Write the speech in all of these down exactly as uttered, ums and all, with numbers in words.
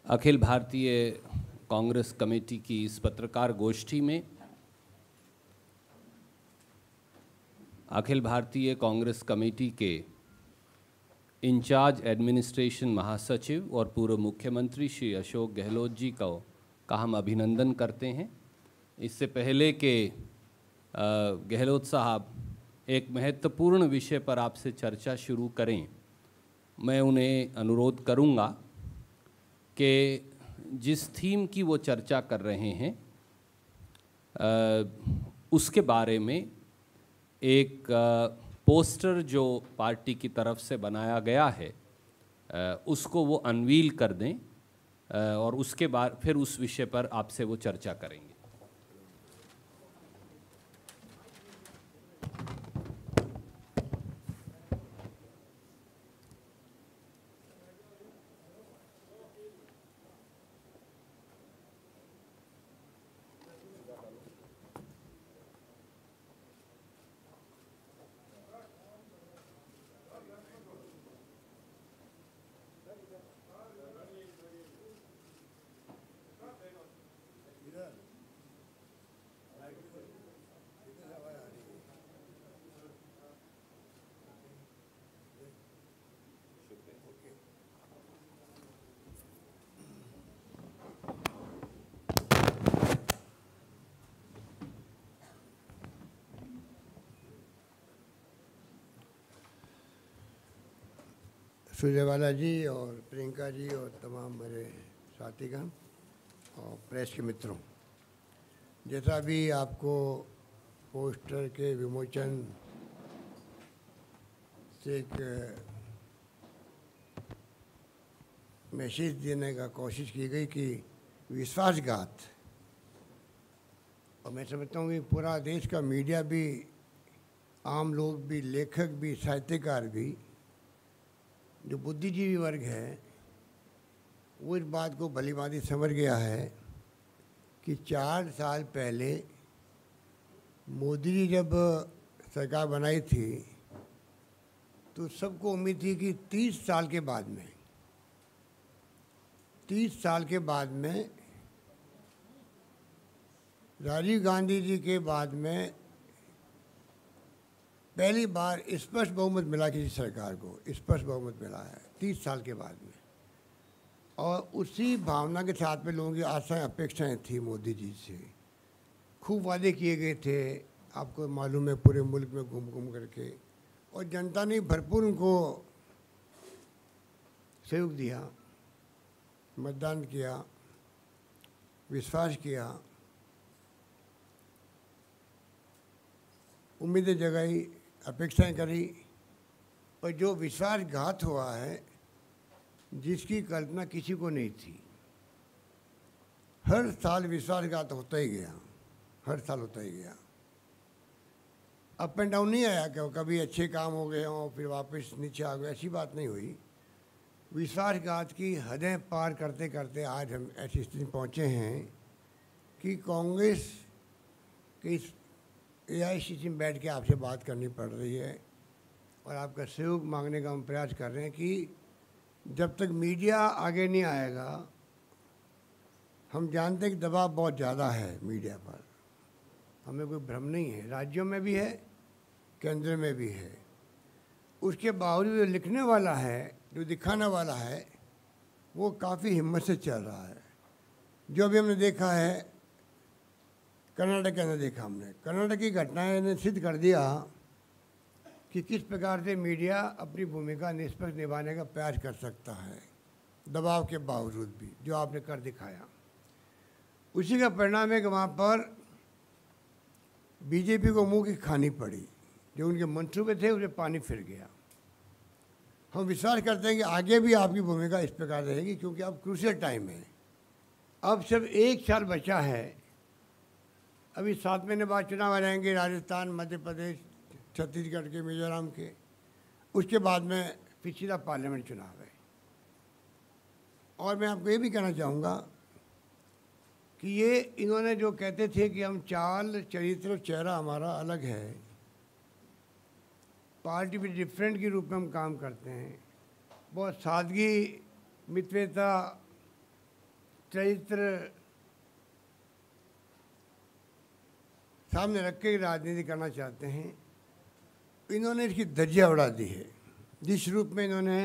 अखिल भारतीय कांग्रेस कमेटी की इस पत्रकार गोष्ठी में अखिल भारतीय कांग्रेस कमेटी के इंचार्ज एडमिनिस्ट्रेशन महासचिव और पूर्व मुख्यमंत्री श्री अशोक गहलोत जी को का हम अभिनंदन करते हैं। इससे पहले कि गहलोत साहब एक महत्वपूर्ण विषय पर आपसे चर्चा शुरू करें, मैं उन्हें अनुरोध करूंगा कि जिस थीम की वो चर्चा कर रहे हैं उसके बारे में एक पोस्टर जो पार्टी की तरफ से बनाया गया है उसको वो अनवील कर दें और उसके बाद फिर उस विषय पर आपसे वो चर्चा करेंगे। सुरजेवाला जी और प्रियंका जी और तमाम मेरे साथीगण और प्रेस के मित्रों, जैसा भी आपको पोस्टर के विमोचन से एक मैसेज देने का कोशिश की गई कि विश्वासघात, और मैं समझता हूँ कि पूरा देश का मीडिया भी, आम लोग भी, लेखक भी, साहित्यकार भी, जो बुद्धिजीवी वर्ग है, वो इस बात को भलीभांति समझ गया है कि चार साल पहले मोदी जी जब सरकार बनाई थी तो सबको उम्मीद थी कि तीस साल के बाद में तीस साल के बाद में राजीव गांधी जी के बाद में पहली बार स्पष्ट बहुमत मिला किसी सरकार को, स्पष्ट बहुमत मिला है तीस साल के बाद में। और उसी भावना के साथ में लोगों की आशाएं, अपेक्षाएं थी मोदी जी से। खूब वादे किए गए थे, आपको मालूम है, पूरे मुल्क में घूम घूम करके, और जनता ने भरपूर उनको सहयोग दिया, मतदान किया, विश्वास किया, उम्मीदें जगाई, अपेक्षाएं करी। पर जो विश्वासघात हुआ है, जिसकी कल्पना किसी को नहीं थी, हर साल विश्वासघात होता ही गया, हर साल होता ही गया। अप एंड डाउन नहीं आया कि कभी अच्छे काम हो गए हों फिर वापस नीचे आ गए, ऐसी बात नहीं हुई। विश्वासघात की हदें पार करते करते आज हम ऐसी स्थिति पहुँचे हैं कि कांग्रेस के इस ए आई सी सी में बैठ के आपसे बात करनी पड़ रही है और आपका सहयोग मांगने का हम प्रयास कर रहे हैं कि जब तक मीडिया आगे नहीं आएगा, हम जानते हैं कि दबाव बहुत ज़्यादा है मीडिया पर, हमें कोई भ्रम नहीं है, राज्यों में भी है, केंद्र में भी है। उसके बावजूद जो लिखने वाला है, जो दिखाने वाला है, वो काफ़ी हिम्मत से चल रहा है। जो अभी हमने देखा है कर्नाटक के अंदर देखा हमने, कर्नाटक की घटनाएं ने सिद्ध कर दिया कि किस प्रकार से मीडिया अपनी भूमिका निष्पक्ष निभाने का प्रयास कर सकता है, दबाव के बावजूद भी, जो आपने कर दिखाया। उसी का परिणाम है कि वहाँ पर बीजेपी को मुंह की खानी पड़ी, जो उनके मंसूबे थे उसे पानी फिर गया। हम विश्वास करते हैं कि आगे भी आपकी भूमिका इस प्रकार रहेगी, क्योंकि अब क्रूशियल टाइम है। अब सिर्फ एक साल बचा है, अभी सात महीने बाद चुनाव आ जाएंगे राजस्थान, मध्य प्रदेश, छत्तीसगढ़ के, मिजोरम के, उसके बाद में फिर सीधा पार्लियामेंट चुनाव है। और मैं आपको ये भी कहना चाहूँगा कि ये इन्होंने जो कहते थे कि हम चाल, चरित्र, चेहरा हमारा अलग है, पार्टी भी डिफरेंट के रूप में हम काम करते हैं, बहुत सादगी, मितव्यता चरित्र सामने रख के राजनीति करना चाहते हैं। इन्होंने इसकी धज्जियां उड़ा दी है। जिस रूप में इन्होंने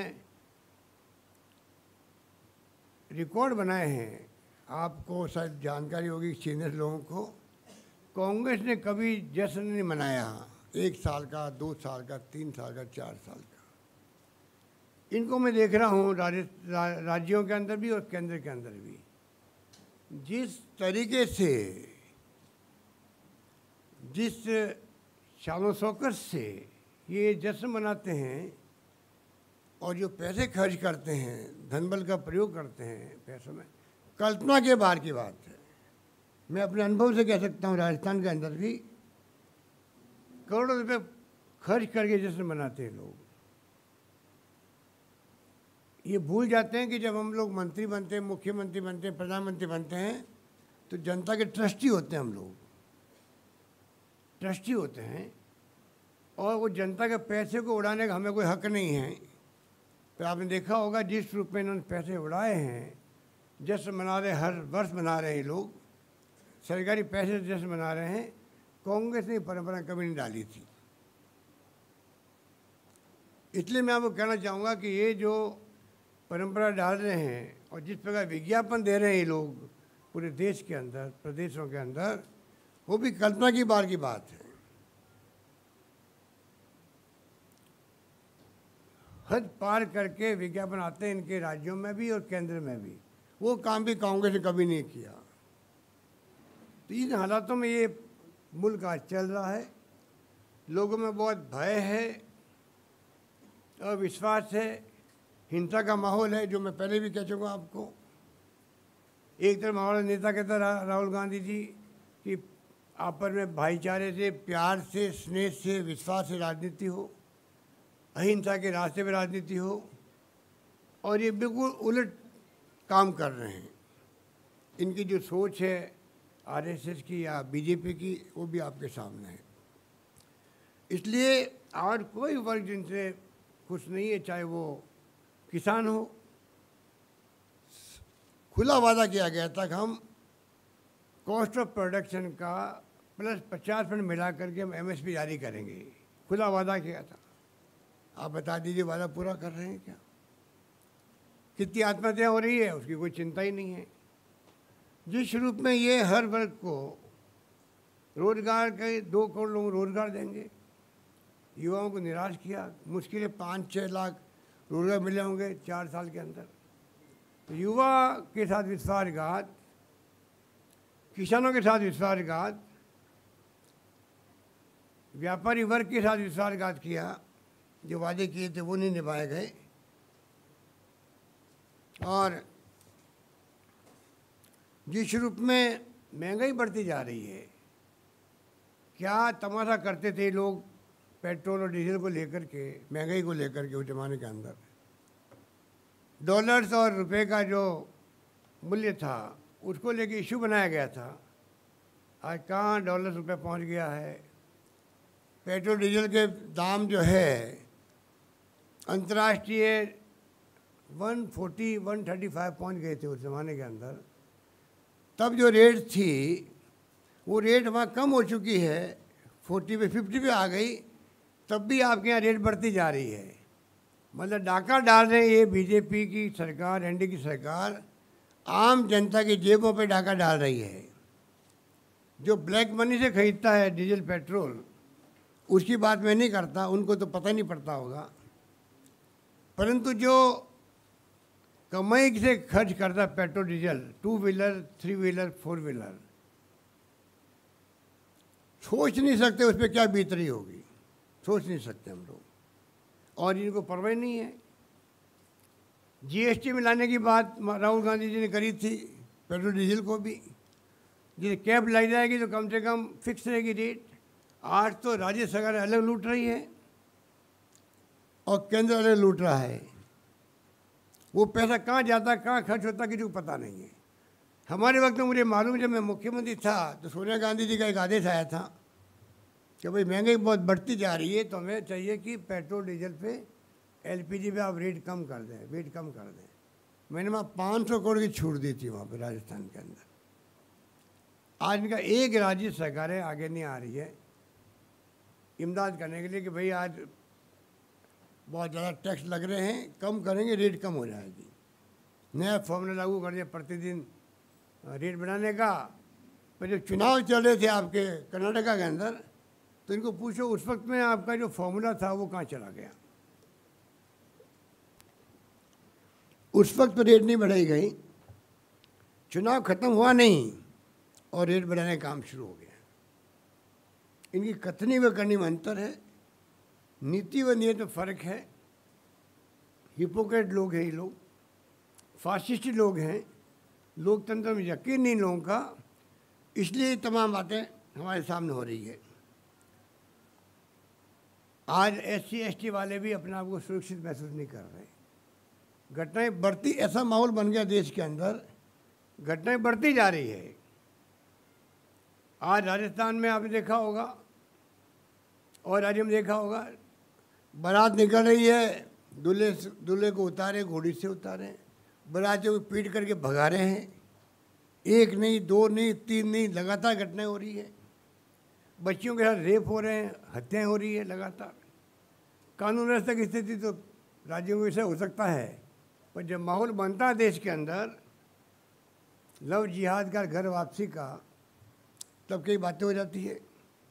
रिकॉर्ड बनाए हैं, आपको शायद जानकारी होगी सीनियर लोगों को, कांग्रेस ने कभी जश्न नहीं मनाया, एक साल का, दो साल का, तीन साल का, चार साल का। इनको मैं देख रहा हूँ राज्य राज्यों के अंदर भी और केंद्र के अंदर भी, जिस तरीके से, जिस शानो शौकत से ये जश्न मनाते हैं और जो पैसे खर्च करते हैं, धनबल का प्रयोग करते हैं पैसों में, कल्पना के बाहर की बात है। मैं अपने अनुभव से कह सकता हूँ, राजस्थान के अंदर भी करोड़ों रुपए खर्च करके जश्न मनाते हैं लोग। ये भूल जाते हैं कि जब हम लोग मंत्री बनते हैं, मुख्यमंत्री बनते हैं, प्रधानमंत्री बनते हैं, तो जनता के ट्रस्टी होते हैं। हम लोग ट्रस्टी होते हैं और वो जनता के पैसे को उड़ाने का हमें कोई हक नहीं है। तो आपने देखा होगा जिस रूप में इन्होंने पैसे उड़ाए हैं, जश्न मना रहे, हर वर्ष मना रहे हैं लोग, सरकारी पैसे से जश्न मना रहे हैं। कांग्रेस ने परंपरा कभी नहीं डाली थी। इसलिए मैं आपको कहना चाहूँगा कि ये जो परंपरा डाल रहे हैं और जिस प्रकार विज्ञापन दे रहे हैं ये लोग पूरे देश के अंदर, प्रदेशों के अंदर, वो भी कल्पना की बार की बात है। हद पार करके विज्ञापन आते हैं इनके राज्यों में भी और केंद्र में भी। वो काम भी कांग्रेस ने कभी नहीं किया। तो इन हालातों में ये मुल्क आज चल रहा है। लोगों में बहुत भय है, अविश्वास है, हिंसा का माहौल है, जो मैं पहले भी कह चुका आपको। एक तरफ हमारे नेता कहता रा, राहुल गांधी जी कि आपस में भाईचारे से, प्यार से, स्नेह से, विश्वास से राजनीति हो, अहिंसा के रास्ते पर राजनीति हो, और ये बिल्कुल उलट काम कर रहे हैं। इनकी जो सोच है आरएसएस की या बीजेपी की, वो भी आपके सामने है। इसलिए आज कोई वर्ग जिनसे खुश नहीं है, चाहे वो किसान हो। खुला वादा किया गया था कि हम कॉस्ट ऑफ प्रोडक्शन का प्लस पचास परसेंट मिला करके हम एमएसपी जारी करेंगे। खुला वादा किया था। आप बता दीजिए वादा पूरा कर रहे हैं क्या? कितनी आत्महत्या हो रही है उसकी कोई चिंता ही नहीं है। जिस रूप में ये हर वर्ग को रोजगार के दो करोड़ लोगों को रोजगार देंगे, युवाओं को निराश किया। मुश्किल है पाँच छः लाख रोजगार मिले होंगे चार साल के अंदर। तो युवा के साथ विश्वासघात, किसानों के साथ विश्वासघात, व्यापारी वर्ग के साथ विश्वासघात किया। जो वादे किए थे वो नहीं निभाए गए। और जिस रूप में महंगाई बढ़ती जा रही है, क्या तमाशा करते थे लोग पेट्रोल और डीजल को लेकर के, महंगाई को लेकर के उस जमाने के अंदर। डॉलर्स और रुपए का जो मूल्य था उसको लेके इशू बनाया गया था। आज कहाँ डॉलर रुपये पहुँच गया है। पेट्रोल डीजल के दाम जो है अंतर्राष्ट्रीय एक सौ चालीस, एक सौ पैंतीस पहुँच गए थे उस ज़माने के अंदर। तब जो रेट थी वो रेट वहाँ कम हो चुकी है, चालीस पे पचास पे आ गई। तब भी आपके यहाँ रेट बढ़ती जा रही है। मतलब डाका डाल रहे हैं ये बीजेपी की सरकार, एनडीए की सरकार, आम जनता की जेबों पे डाका डाल रही है। जो ब्लैक मनी से खरीदता है डीजल पेट्रोल, उसकी बात मैं नहीं करता, उनको तो पता नहीं पड़ता होगा। परंतु जो कमाई से खर्च करता है petrol diesel, two wheeler, three wheeler, four wheeler, सोच नहीं सकते उस पर क्या बीत रही होगी। सोच नहीं सकते हम लोग। और इनको परवाह नहीं है। जीएसटी में लाने की बात राहुल गांधी जी ने करी थी, पेट्रोल डीजल को भी। जैसे कैब लाई जाएगी तो कम से कम फिक्स रहेगी रेट। आज तो राज्य सरकार अलग लूट रही है और केंद्र अलग लूट रहा है। वो पैसा कहाँ जाता, कहाँ खर्च होता, किसी को पता नहीं है। हमारे वक्त में मुझे मालूम, जब मैं मुख्यमंत्री था तो सोनिया गांधी जी का एक आदेश आया था कि भाई महंगाई बहुत बढ़ती जा रही है, तो हमें चाहिए कि पेट्रोल डीजल पे, एलपीजी पे आप रेट कम कर दें, वेट कम कर दें। मैंने वहाँ पाँच सौ करोड़ की छूट दी थी वहाँ पे राजस्थान के अंदर। आज इनका एक राज्य सरकारें आगे नहीं आ रही है इमदाद करने के लिए कि भाई आज बहुत ज़्यादा टैक्स लग रहे हैं, कम करेंगे, रेट कम हो जाएगी। नया फॉर्मूला लागू कर दिया प्रतिदिन रेट बढ़ाने का। पर जब चुनाव चल रहे थे आपके कर्नाटका के अंदर, तो इनको पूछो उस वक्त में आपका जो फॉर्मूला था वो कहाँ चला गया। उस वक्त तो रेट नहीं बढ़ाई गई, चुनाव खत्म हुआ नहीं और रेट बढ़ाने का काम शुरू हो गया। इनकी कथनी व करनी में अंतर है, नीति व नीयत में फर्क है। हिपोक्रेट लोग हैं ये लोग, फासिस्ट लोग हैं, लोकतंत्र में यकीन नहीं लोगों का, इसलिए तमाम बातें हमारे सामने हो रही है। आज एस सी एस टी वाले भी अपने आप को सुरक्षित महसूस नहीं कर रहे। घटनाएं बढ़ती, ऐसा माहौल बन गया देश के अंदर, घटनाएं बढ़ती जा रही है। आज राजस्थान में आपने देखा होगा और राज्य में देखा होगा, बारात निकल रही है, दूल्हे दूल्हे को उतारे, घोड़ी से उतारे, बारातियों को पीट करके भगा रहे हैं। एक नहीं, दो नहीं, तीन नहीं, लगातार घटनाएं हो रही है। बच्चियों के साथ रेप हो रहे हैं, हत्याएं हो रही है लगातार। कानून व्यवस्था की स्थिति तो राज्यों में ऐसा हो सकता है, पर जब माहौल बनता है देश के अंदर लव जिहाद का, घर वापसी का, तब कई बातें हो जाती है।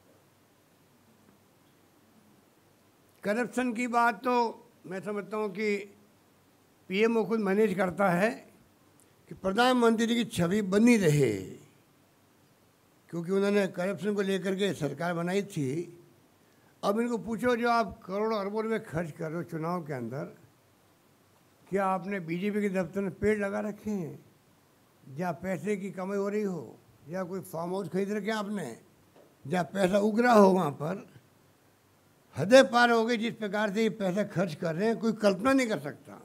करप्शन की बात तो मैं समझता हूँ कि पीएमओ खुद मैनेज करता है कि प्रधानमंत्री की छवि बनी रहे, क्योंकि उन्होंने करप्शन को लेकर के सरकार बनाई थी। अब इनको पूछो जो आप करोड़ों अरबों रुपये खर्च कर रहे हो चुनाव के अंदर, क्या आपने बीजेपी के दफ्तर में पेड़ लगा रखे हैं, जहाँ पैसे की कमाई हो रही हो, या कोई फार्म हाउस खरीद रखे आपने जहाँ पैसा उगरा हो, वहाँ पर हदें पार हो गई। जिस प्रकार से ये पैसा खर्च कर रहे हैं कोई कल्पना नहीं कर सकता।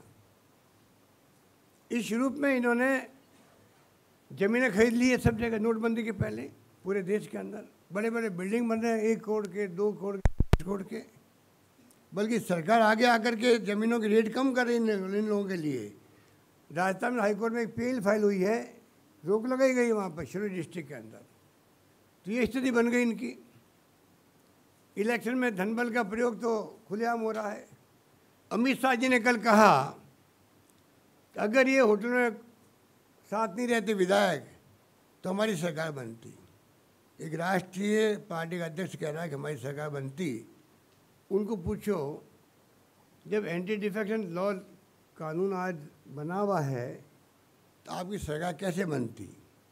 इस रूप में इन्होंने ज़मीनें खरीद ली है सब जगह, नोटबंदी के पहले पूरे देश के अंदर बड़े बड़े बिल्डिंग बन रहे हैं, एक करोड़ के, दो करोड़ के, पाँच करोड़ के। बल्कि सरकार आगे आकर के ज़मीनों की रेट कम कर रही है इन लोगों के लिए। राजस्थान में हाईकोर्ट में एक पीएल फाइल हुई है, रोक लगाई गई वहाँ पर शिरोही डिस्ट्रिक्ट के अंदर। तो ये स्थिति बन गई इनकी। इलेक्शन में धनबल का प्रयोग तो खुलेआम हो रहा है। अमित शाह जी ने कल कहा अगर ये होटल में साथ नहीं रहते विधायक तो हमारी सरकार बनती। एक राष्ट्रीय पार्टी का अध्यक्ष कह रहा है कि हमारी सरकार बनती। उनको पूछो, जब एंटी डिफेक्शन लॉ कानून आज बना हुआ है तो आपकी सरकार कैसे बनती?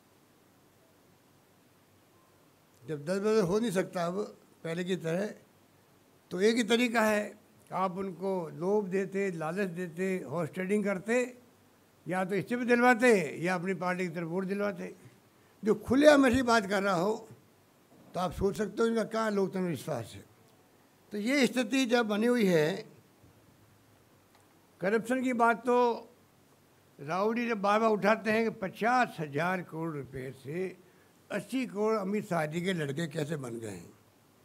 जब दस बजे हो नहीं सकता अब पहले की तरह, तो एक ही तरीका है, आप उनको लोभ देते, लालच देते, हॉर्स ट्रेडिंग करते, या तो इस्तीफे दिलवाते या अपनी पार्टी की तरफ वोट दिलवाते। जो खुलेआम ऐसी बात कर रहा हो तो आप सोच सकते हो इनका कहाँ लोकतंत्र विश्वास है। तो ये स्थिति जब बनी हुई है, करप्शन की बात तो राउडी जब बार बार उठाते हैं कि पचास हजार करोड़ रुपए से अस्सी करोड़ अमित शाह जी के लड़के कैसे बन गए हैं।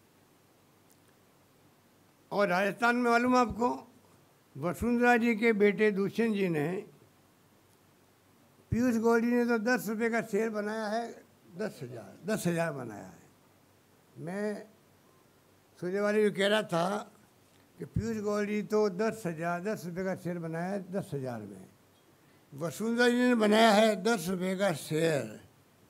और राजस्थान में मालूम आपको, वसुंधरा जी के बेटे दुष्यंत जी ने, पीयूष गोयल जी ने तो दस रुपये का शेयर बनाया है, दस हजार दस हजार बनाया है। मैं सूर्यवाली जो कह रहा था कि पीयूष गोयल जी तो दस हजार दस रुपये का शेयर बनाया है दस हजार में, वसुंधरा जी ने बनाया है दस रुपये का शेयर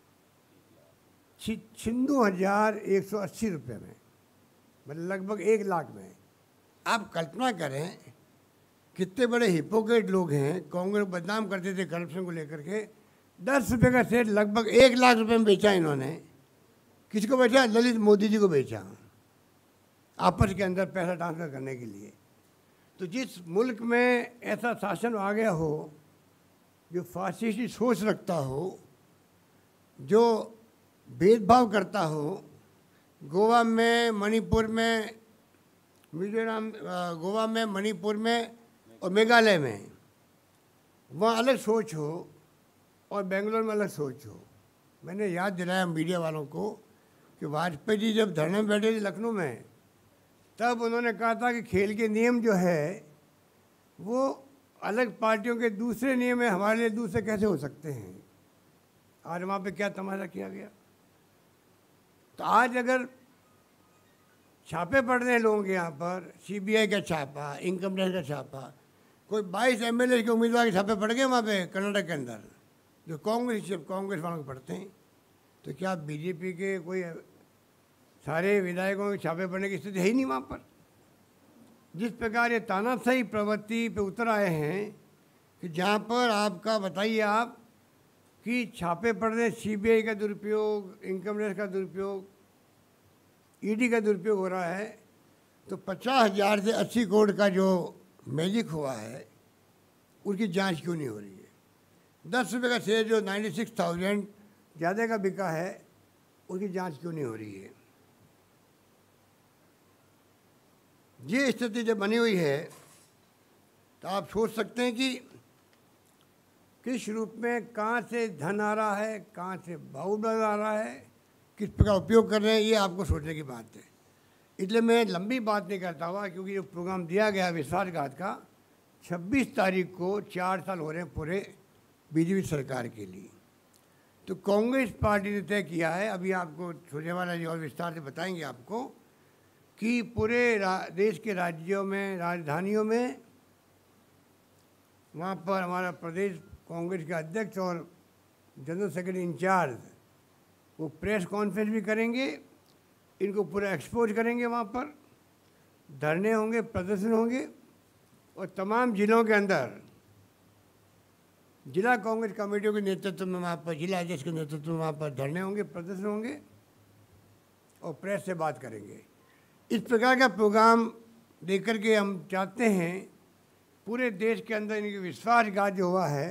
छिंदू हजार एक सौ अस्सी रुपये में, मतलब लगभग एक लाख में। आप कल्पना करें कितने बड़े हिपोक्रेट लोग हैं। कांग्रेस बदनाम करते थे करप्शन को लेकर के, दस रुपये का शेयर लगभग एक लाख रुपए में बेचा इन्होंने। किसको बेचा? ललित मोदी जी को बेचा, आपस के अंदर पैसा ट्रांसफर करने के लिए। तो जिस मुल्क में ऐसा शासन आ गया हो जो फासिस्टी सोच रखता हो, जो भेदभाव करता हो, गोवा में, मणिपुर में, मिजोरम, गोवा में, मणिपुर में और मेघालय में वहाँ अलग सोच हो और बेंगलोर में अलग सोच हो। मैंने याद दिलाया मीडिया वालों को कि वाजपेयी जी जब धरने में बैठे थे लखनऊ में, तब उन्होंने कहा था कि खेल के नियम जो है वो अलग पार्टियों के दूसरे नियम है, हमारे लिए दूसरे कैसे हो सकते हैं? आज वहाँ पे क्या तमाशा किया गया। तो आज अगर छापे पड़ रहे हैं लोगों के यहाँ पर, सीबीआई का छापा, इनकम टैक्स का छापा, कोई बाईस एमएलए के उम्मीदवार के छापे पड़ गए वहाँ पे कर्नाटक के अंदर, जो कांग्रेस कांग्रेस वालों को पड़ते हैं। तो क्या बीजेपी के कोई सारे विधायकों के छापे पड़ने की स्थिति है ही नहीं वहाँ पर? जिस प्रकार ये तानाशाही प्रवृत्ति पे उतर आए हैं कि जहाँ पर आपका बताइए आप कि छापे पड़ रहे, सीबीआई का दुरुपयोग, इनकम टैक्स का दुरुपयोग, ईडी का दुरुपयोग हो रहा है, तो पचास हजार से अस्सी करोड़ का जो मैजिक हुआ है उसकी जांच क्यों नहीं हो रही है? दस रुपये का शेयर जो नाइन्टी सिक्स थाउजेंड ज़्यादा का बिका है उसकी जांच क्यों नहीं हो रही है? ये स्थिति जब बनी हुई है तो आप सोच सकते हैं कि किस रूप में कहाँ से धन आ रहा है, कहाँ से बाहुबल आ रहा है, किस प्रकार उपयोग कर रहे हैं, ये आपको सोचने की बात है। इसलिए मैं लंबी बात नहीं करता हुआ, क्योंकि जो प्रोग्राम दिया गया विश्वासघात का छब्बीस तारीख को, चार साल हो रहे हैं पूरे बीजेपी सरकार के लिए, तो कांग्रेस पार्टी ने तय किया है, अभी आपको सुरजेवाला जी और विस्तार से बताएंगे आपको, कि पूरे देश के राज्यों में, राजधानियों में, वहाँ पर हमारा प्रदेश कांग्रेस के अध्यक्ष और जनरल सेक्रेटरी इंचार्ज वो प्रेस कॉन्फ्रेंस भी करेंगे, इनको पूरा एक्सपोज करेंगे, वहाँ पर धरने होंगे, प्रदर्शन होंगे, और तमाम जिलों के अंदर जिला कांग्रेस कमेटियों के नेतृत्व में वहाँ पर, जिला अध्यक्ष के नेतृत्व में वहाँ पर धरने होंगे, प्रदर्शन होंगे और प्रेस से बात करेंगे। इस प्रकार का प्रोग्राम देकर के हम चाहते हैं पूरे देश के अंदर इनकी विश्वासघात जो हुआ है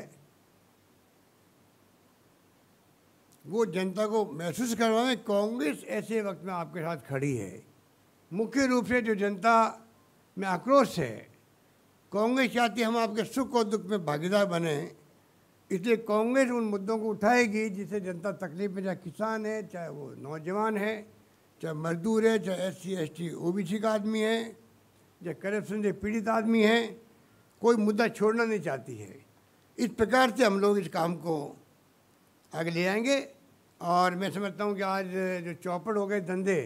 वो जनता को महसूस करवाएं। कांग्रेस ऐसे वक्त में आपके साथ खड़ी है। मुख्य रूप से जो जनता में आक्रोश है, कांग्रेस चाहती है हम आपके सुख और दुख में भागीदार बने, इसलिए कांग्रेस उन मुद्दों को उठाएगी जिससे जनता तकलीफ में, चाहे किसान है, चाहे वो नौजवान है, चाहे मजदूर है, चाहे S C S T O B C का आदमी है, चाहे करप्शन से पीड़ित आदमी है, कोई मुद्दा छोड़ना नहीं चाहती है। इस प्रकार से हम लोग इस काम को आगे ले आएंगे। और मैं समझता हूँ कि आज जो चौपट हो गए धंधे,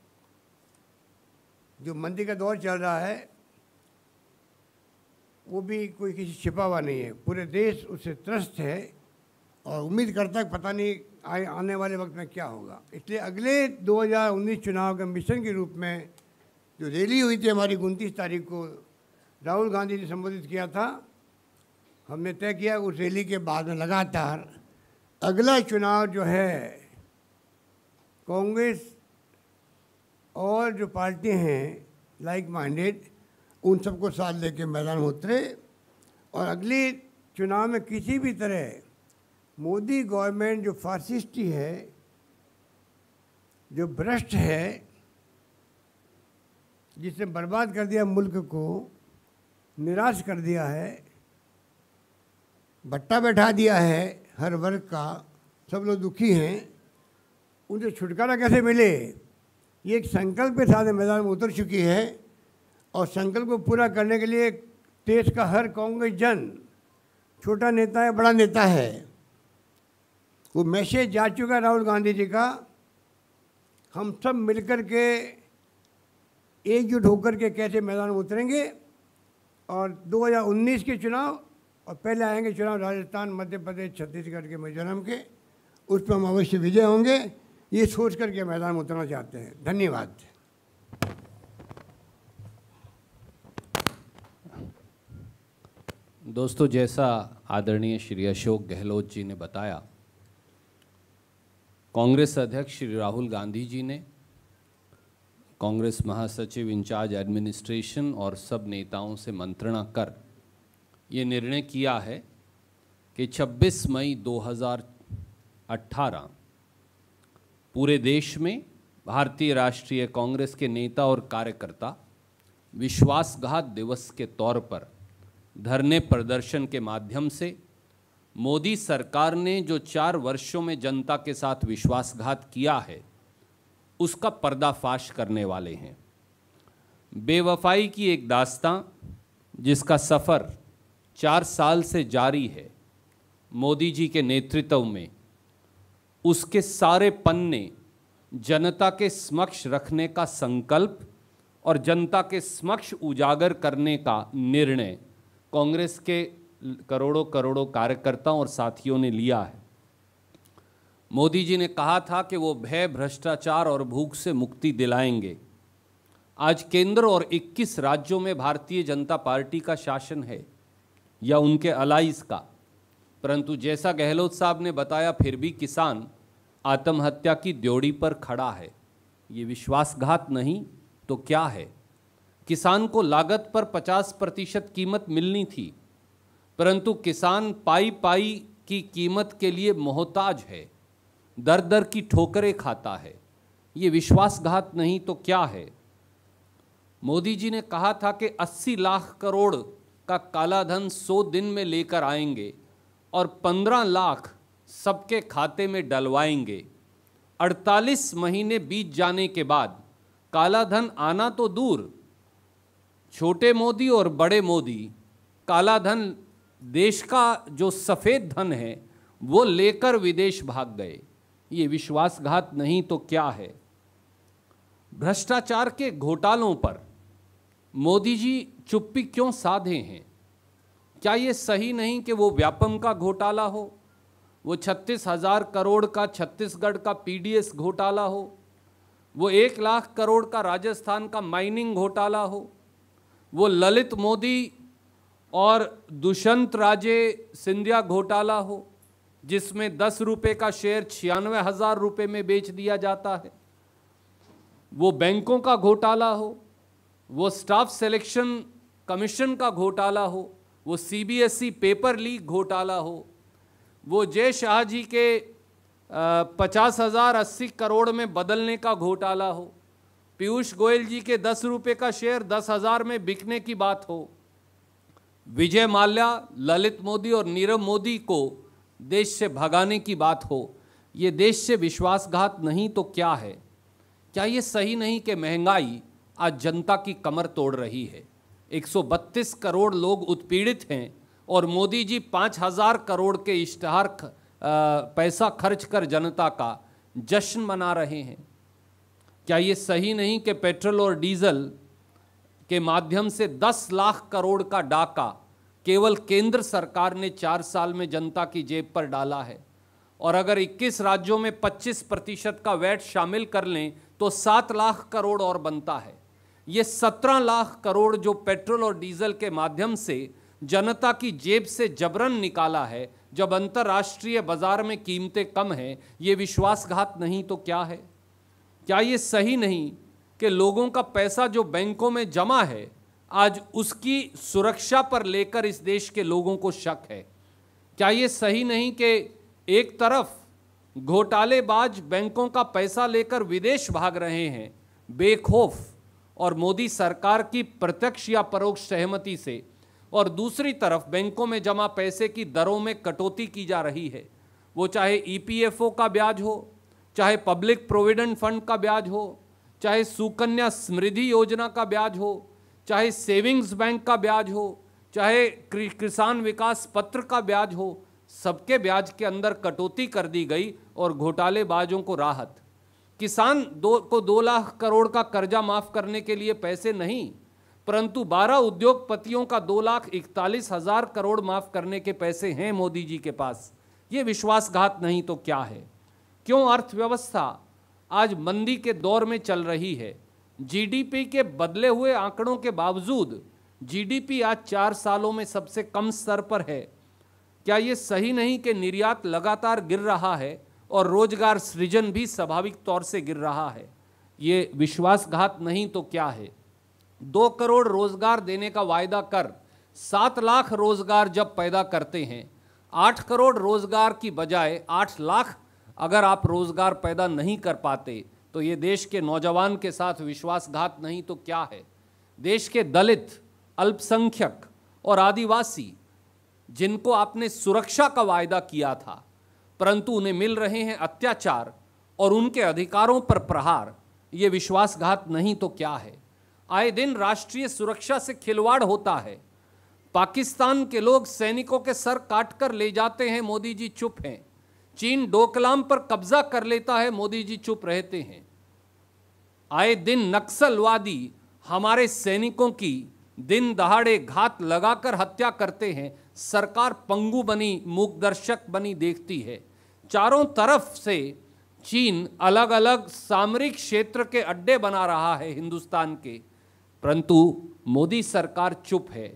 जो मंदी का दौर चल रहा है, वो भी कोई किसी छिपा हुआ नहीं है, पूरे देश उससे त्रस्त है और उम्मीद करता है पता नहीं आए आने वाले वक्त में क्या होगा। इसलिए अगले दो हज़ार उन्नीस चुनाव के मिशन के रूप में जो रैली हुई थी हमारी उनतीस तारीख को, राहुल गांधी ने संबोधित किया था, हमने तय किया उस रैली के बाद में लगातार अगला चुनाव जो है कांग्रेस और जो पार्टी हैं लाइक माइंडेड, उन सबको साथ लेके मैदान में उतरे और अगले चुनाव में किसी भी तरह मोदी गवर्नमेंट जो फासिस्टी है, जो भ्रष्ट है, जिसने बर्बाद कर दिया मुल्क को, निराश कर दिया है, भट्टा बैठा दिया है हर वर्ग का, सब लोग दुखी हैं, उनसे छुटकारा कैसे मिले, ये एक संकल्प के साथ मैदान में उतर चुकी है। और संकल्प को पूरा करने के लिए देश का हर कांग्रेस जन, छोटा नेता है, बड़ा नेता है, वो मैसेज जा चुका है राहुल गांधी जी का, हम सब मिलकर के एकजुट होकर के कैसे मैदान में उतरेंगे और दो हज़ार उन्नीस के चुनाव और पहले आएंगे चुनाव राजस्थान, मध्य प्रदेश, छत्तीसगढ़ के, मिजोरम के, उस पर हम अवश्य विजय होंगे, ये सोच करके मैदान में उतरना चाहते हैं। धन्यवाद। दोस्तों, जैसा आदरणीय श्री अशोक गहलोत जी ने बताया, कांग्रेस अध्यक्ष श्री राहुल गांधी जी ने कांग्रेस महासचिव इंचार्ज एडमिनिस्ट्रेशन और सब नेताओं से मंत्रणा कर ये निर्णय किया है कि छब्बीस मई दो हज़ार अठारह पूरे देश में भारतीय राष्ट्रीय कांग्रेस के नेता और कार्यकर्ता विश्वासघात दिवस के तौर पर धरने प्रदर्शन के माध्यम से मोदी सरकार ने जो चार वर्षों में जनता के साथ विश्वासघात किया है उसका पर्दाफाश करने वाले हैं। बेवफाई की एक दास्तां जिसका सफ़र चार साल से जारी है मोदी जी के नेतृत्व में, उसके सारे पन्ने जनता के समक्ष रखने का संकल्प और जनता के समक्ष उजागर करने का निर्णय कांग्रेस के करोड़ों करोड़ों कार्यकर्ताओं और साथियों ने लिया है। मोदी जी ने कहा था कि वो भय, भ्रष्टाचार और भूख से मुक्ति दिलाएंगे। आज केंद्र और इक्कीस राज्यों में भारतीय जनता पार्टी का शासन है या उनके अलाइज का, परंतु जैसा गहलोत साहब ने बताया, फिर भी किसान आत्महत्या की ड्योढ़ी पर खड़ा है। ये विश्वासघात नहीं तो क्या है? किसान को लागत पर पचास प्रतिशत कीमत मिलनी थी, परंतु किसान पाई पाई की कीमत के लिए मोहताज है, दर दर की ठोकरें खाता है। ये विश्वासघात नहीं तो क्या है? मोदी जी ने कहा था कि अस्सी लाख करोड़ का काला धन सौ दिन में लेकर आएंगे और पंद्रह लाख सबके खाते में डलवाएंगे। अड़तालीस महीने बीत जाने के बाद काला धन आना तो दूर, छोटे मोदी और बड़े मोदी काला धन, देश का जो सफ़ेद धन है वो लेकर विदेश भाग गए। ये विश्वासघात नहीं तो क्या है? भ्रष्टाचार के घोटालों पर मोदी जी चुप्पी क्यों साधे हैं? क्या ये सही नहीं कि वो व्यापम का घोटाला हो, वो छत्तीस हजार करोड़ का छत्तीसगढ़ का पीडीएस घोटाला हो, वो एक लाख करोड़ का राजस्थान का माइनिंग घोटाला हो, वो ललित मोदी और दुष्यंत राजे सिंधिया घोटाला हो जिसमें दस रुपये का शेयर छियानवे हजार रुपये में बेच दिया जाता है, वो बैंकों का घोटाला हो, वो स्टाफ सिलेक्शन कमीशन का घोटाला हो, वो सीबीएसई पेपर लीक घोटाला हो, वो जय शाह जी के पचास हजार अस्सी करोड़ में बदलने का घोटाला हो, पीयूष गोयल जी के दस रुपये का शेयर दस हजार में बिकने की बात हो, विजय माल्या, ललित मोदी और नीरव मोदी को देश से भगाने की बात हो, ये देश से विश्वासघात नहीं तो क्या है? क्या ये सही नहीं कि महंगाई आज जनता की कमर तोड़ रही है? एक सौ बत्तीस करोड़ लोग उत्पीड़ित हैं और मोदी जी पाँच हजार करोड़ के इश्तहार ख, आ, पैसा खर्च कर जनता का जश्न मना रहे हैं। क्या ये सही नहीं कि पेट्रोल और डीजल के माध्यम से दस लाख करोड़ का डाका केवल केंद्र सरकार ने चार साल में जनता की जेब पर डाला है, और अगर इक्कीस राज्यों में पच्चीस प्रतिशत का वैट शामिल कर लें तो सात लाख करोड़ और बनता है। ये सत्रह लाख करोड़ जो पेट्रोल और डीजल के माध्यम से जनता की जेब से जबरन निकाला है, जब अंतर्राष्ट्रीय बाजार में कीमतें कम हैं, ये विश्वासघात नहीं तो क्या है? क्या ये सही नहीं कि लोगों का पैसा जो बैंकों में जमा है, आज उसकी सुरक्षा पर लेकर इस देश के लोगों को शक है? क्या ये सही नहीं कि एक तरफ घोटालेबाज बैंकों का पैसा लेकर विदेश भाग रहे हैं बेखौफ और मोदी सरकार की प्रत्यक्ष या परोक्ष सहमति से, और दूसरी तरफ बैंकों में जमा पैसे की दरों में कटौती की जा रही है, वो चाहे ईपीएफओ का ब्याज हो, चाहे पब्लिक प्रोविडेंट फंड का ब्याज हो, चाहे सुकन्या समृद्धि योजना का ब्याज हो, चाहे सेविंग्स बैंक का ब्याज हो, चाहे किसान विकास पत्र का ब्याज हो, सबके ब्याज के अंदर कटौती कर दी गई और घोटालेबाजों को राहत। किसान दो को दो लाख करोड़ का कर्जा माफ करने के लिए पैसे नहीं, परंतु बारह उद्योगपतियों का दो लाख इकतालीस हजार करोड़ माफ करने के पैसे हैं मोदी जी के पास। ये विश्वासघात नहीं तो क्या है? क्यों अर्थव्यवस्था आज मंदी के दौर में चल रही है? जीडीपी के बदले हुए आंकड़ों के बावजूद जीडीपी आज चार सालों में सबसे कम स्तर पर है। क्या ये सही नहीं कि निर्यात लगातार गिर रहा है और रोजगार सृजन भी स्वाभाविक तौर से गिर रहा है? ये विश्वासघात नहीं तो क्या है? दो करोड़ रोजगार देने का वायदा कर सात लाख रोजगार जब पैदा करते हैं, आठ करोड़ रोजगार की बजाय आठ लाख अगर आप रोजगार पैदा नहीं कर पाते तो ये देश के नौजवान के साथ विश्वासघात नहीं तो क्या है? देश के दलित, अल्पसंख्यक और आदिवासी जिनको आपने सुरक्षा का वायदा किया था, परंतु उन्हें मिल रहे हैं अत्याचार और उनके अधिकारों पर प्रहार, ये विश्वासघात नहीं तो क्या है? आए दिन राष्ट्रीय सुरक्षा से खिलवाड़ होता है, पाकिस्तान के लोग सैनिकों के सर काटकर ले जाते हैं, मोदी जी चुप हैं। चीन डोकलाम पर कब्जा कर लेता है, मोदी जी चुप रहते हैं। आए दिन नक्सलवादी हमारे सैनिकों की दिन दहाड़े घात लगाकर हत्या करते हैं, सरकार पंगु बनी, मूकदर्शक बनी देखती है। चारों तरफ से चीन अलग अलग सामरिक क्षेत्र के अड्डे बना रहा है हिंदुस्तान के, परंतु मोदी सरकार चुप है।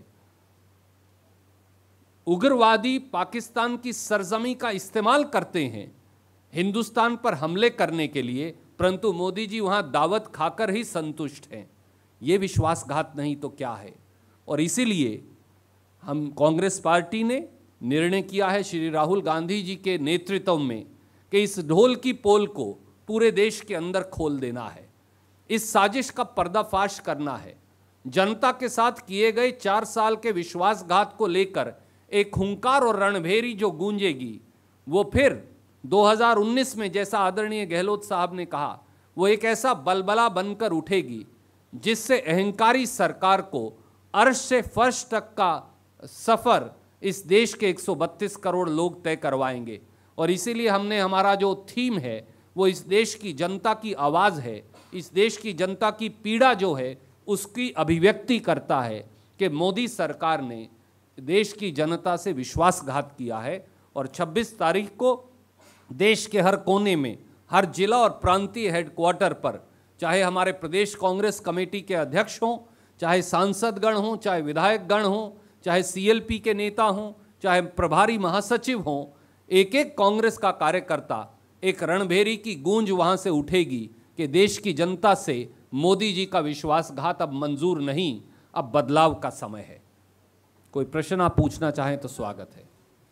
उग्रवादी पाकिस्तान की सरजमी का इस्तेमाल करते हैं हिंदुस्तान पर हमले करने के लिए, परंतु मोदी जी वहां दावत खाकर ही संतुष्ट हैं। ये विश्वासघात नहीं तो क्या है। और इसीलिए हम कांग्रेस पार्टी ने निर्णय किया है श्री राहुल गांधी जी के नेतृत्व में कि इस ढोल की पोल को पूरे देश के अंदर खोल देना है, इस साजिश का पर्दाफाश करना है। जनता के साथ किए गए चार साल के विश्वासघात को लेकर एक हुंकार और रणभेरी जो गूंजेगी, वो फिर दो हज़ार उन्नीस में, जैसा आदरणीय गहलोत साहब ने कहा, वो एक ऐसा बलबला बनकर उठेगी जिससे अहंकारी सरकार को अर्श से फर्श तक का सफर इस देश के एक सौ बत्तीस करोड़ लोग तय करवाएंगे। और इसीलिए हमने, हमारा जो थीम है वो इस देश की जनता की आवाज़ है, इस देश की जनता की पीड़ा जो है उसकी अभिव्यक्ति करता है कि मोदी सरकार ने देश की जनता से विश्वासघात किया है। और छब्बीस तारीख को देश के हर कोने में, हर जिला और प्रांतीय हेडक्वार्टर पर, चाहे हमारे प्रदेश कांग्रेस कमेटी के अध्यक्ष हों, चाहे सांसदगण हों, चाहे विधायकगण हों, चाहे सीएलपी के नेता हों, चाहे प्रभारी महासचिव हों, एक एक कांग्रेस का कार्यकर्ता एक रणभेरी की गूंज वहां से उठेगी कि देश की जनता से मोदी जी का विश्वासघात अब मंजूर नहीं, अब बदलाव का समय है। कोई प्रश्न आप पूछना चाहें तो स्वागत है।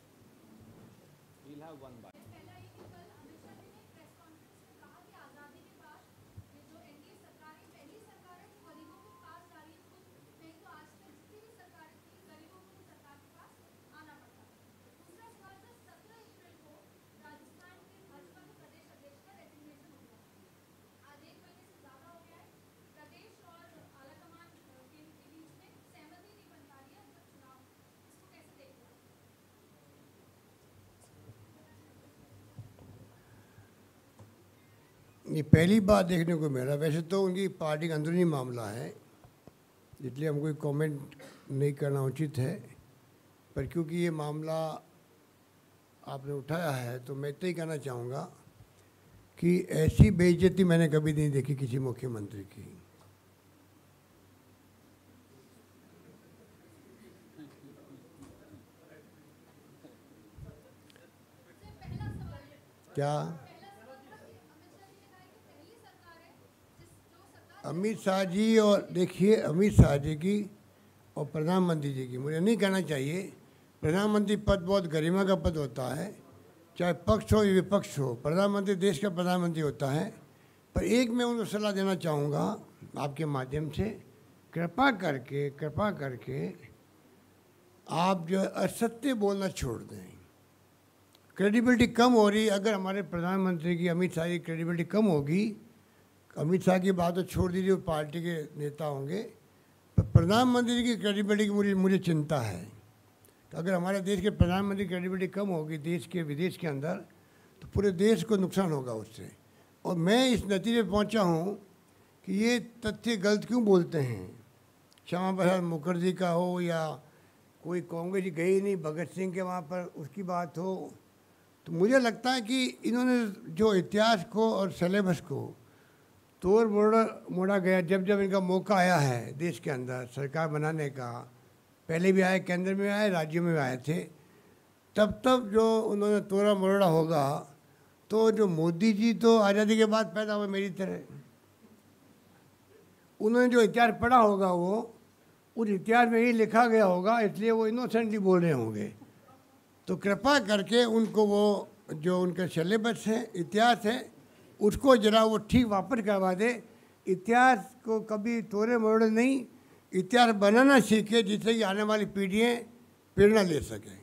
ये पहली बार देखने को मिला। वैसे तो उनकी पार्टी का अंदरूनी मामला है, इसलिए हम कोई कमेंट नहीं करना उचित है, पर क्योंकि ये मामला आपने उठाया है तो मैं इतना ही कहना चाहूँगा कि ऐसी बेइज्जती मैंने कभी नहीं देखी किसी मुख्यमंत्री की। क्या अमित शाह जी, और देखिए अमित शाह जी की और प्रधानमंत्री जी की, मुझे नहीं कहना चाहिए, प्रधानमंत्री पद बहुत गरिमा का पद होता है, चाहे पक्ष हो या विपक्ष हो, प्रधानमंत्री देश का प्रधानमंत्री होता है। पर एक मैं उनको सलाह देना चाहूँगा आपके माध्यम से, कृपा करके कृपा करके आप जो असत्य बोलना छोड़ दें। क्रेडिबिलिटी कम हो रही, अगर हमारे प्रधानमंत्री की, अमित शाह की क्रेडिबिलिटी कम होगी, अमित शाह की बात तो छोड़ दीजिए, वो पार्टी के नेता होंगे, पर प्रधानमंत्री जी की क्रेडिबिलिटी की मुझे मुझे चिंता है। तो अगर हमारे देश के प्रधानमंत्री की क्रेडिबिलिटी कम होगी देश के विदेश के अंदर, तो पूरे देश को नुकसान होगा उससे। और मैं इस नतीजे पर पहुंचा हूं कि ये तथ्य गलत क्यों बोलते हैं, श्यामा प्रसाद मुखर्जी का हो या कोई कांग्रेस जी गई नहीं, भगत सिंह के वहाँ पर उसकी बात हो, तो मुझे लगता है कि इन्होंने जो इतिहास को और सिलेबस को तोड़ मोड़ा मोड़ा गया। जब जब इनका मौका आया है देश के अंदर सरकार बनाने का, पहले भी आए, केंद्र में आए, राज्यों में आए थे, तब तब जो उन्होंने तोड़ा मोड़ा होगा, तो जो मोदी जी तो आज़ादी के बाद पैदा हुए मेरी तरह, उन्होंने जो इतिहास पढ़ा होगा वो उस इतिहास में ही लिखा गया होगा, इसलिए वो इनोसेंटली बोल रहे होंगे। तो कृपा करके उनको वो जो उनका सिलेबस है, इतिहास है, उसको जरा वो ठीक वापस करवा दे। इतिहास को कभी तोड़े मोड़े नहीं, इतिहास बनाना सीखे, जिससे कि आने वाली पीढ़ियाँ प्रेरणा ले सकें।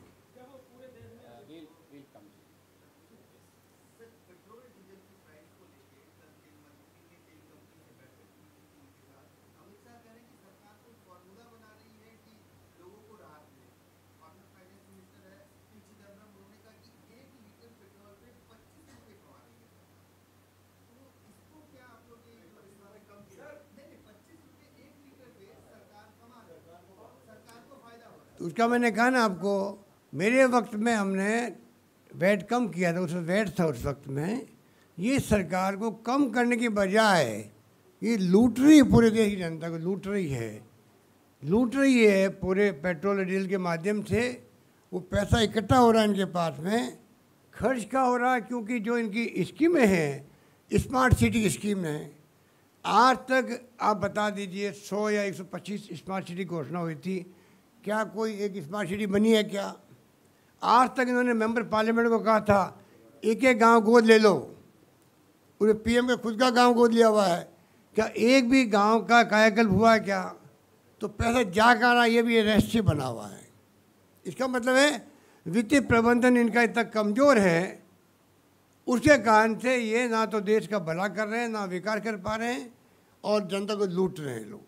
उसका मैंने कहा ना आपको, मेरे वक्त में हमने वैट कम किया था, उस वैट था उस वक्त में। ये सरकार को कम करने की बजाय ये लूट रही है, पूरे देश की जनता को लूट रही है, लूट रही है पूरे पेट्रोल और डीजल के माध्यम से। वो पैसा इकट्ठा हो रहा है इनके पास में, खर्च का हो रहा है, क्योंकि जो इनकी स्कीमें हैं, स्मार्ट सिटी की स्कीम है, आज तक आप बता दीजिए सौ या एक सौ पच्चीस स्मार्ट सिटी घोषणा हुई थी, क्या कोई एक स्मार्ट सिटी बनी है क्या? आज तक इन्होंने मेंबर पार्लियामेंट को कहा था एक एक गांव गोद ले लो, पूरे पीएम का खुद का गांव गोद लिया हुआ है, क्या एक भी गांव का कायाकल्प हुआ है क्या? तो पैसा जा कर रहा, ये भी रहस्य बना हुआ है। इसका मतलब है वित्तीय प्रबंधन इनका इतना कमज़ोर है, उसके कारण से ये ना तो देश का भला कर रहे हैं, ना विकास कर पा रहे हैं, और जनता को लूट रहे हैं लोग।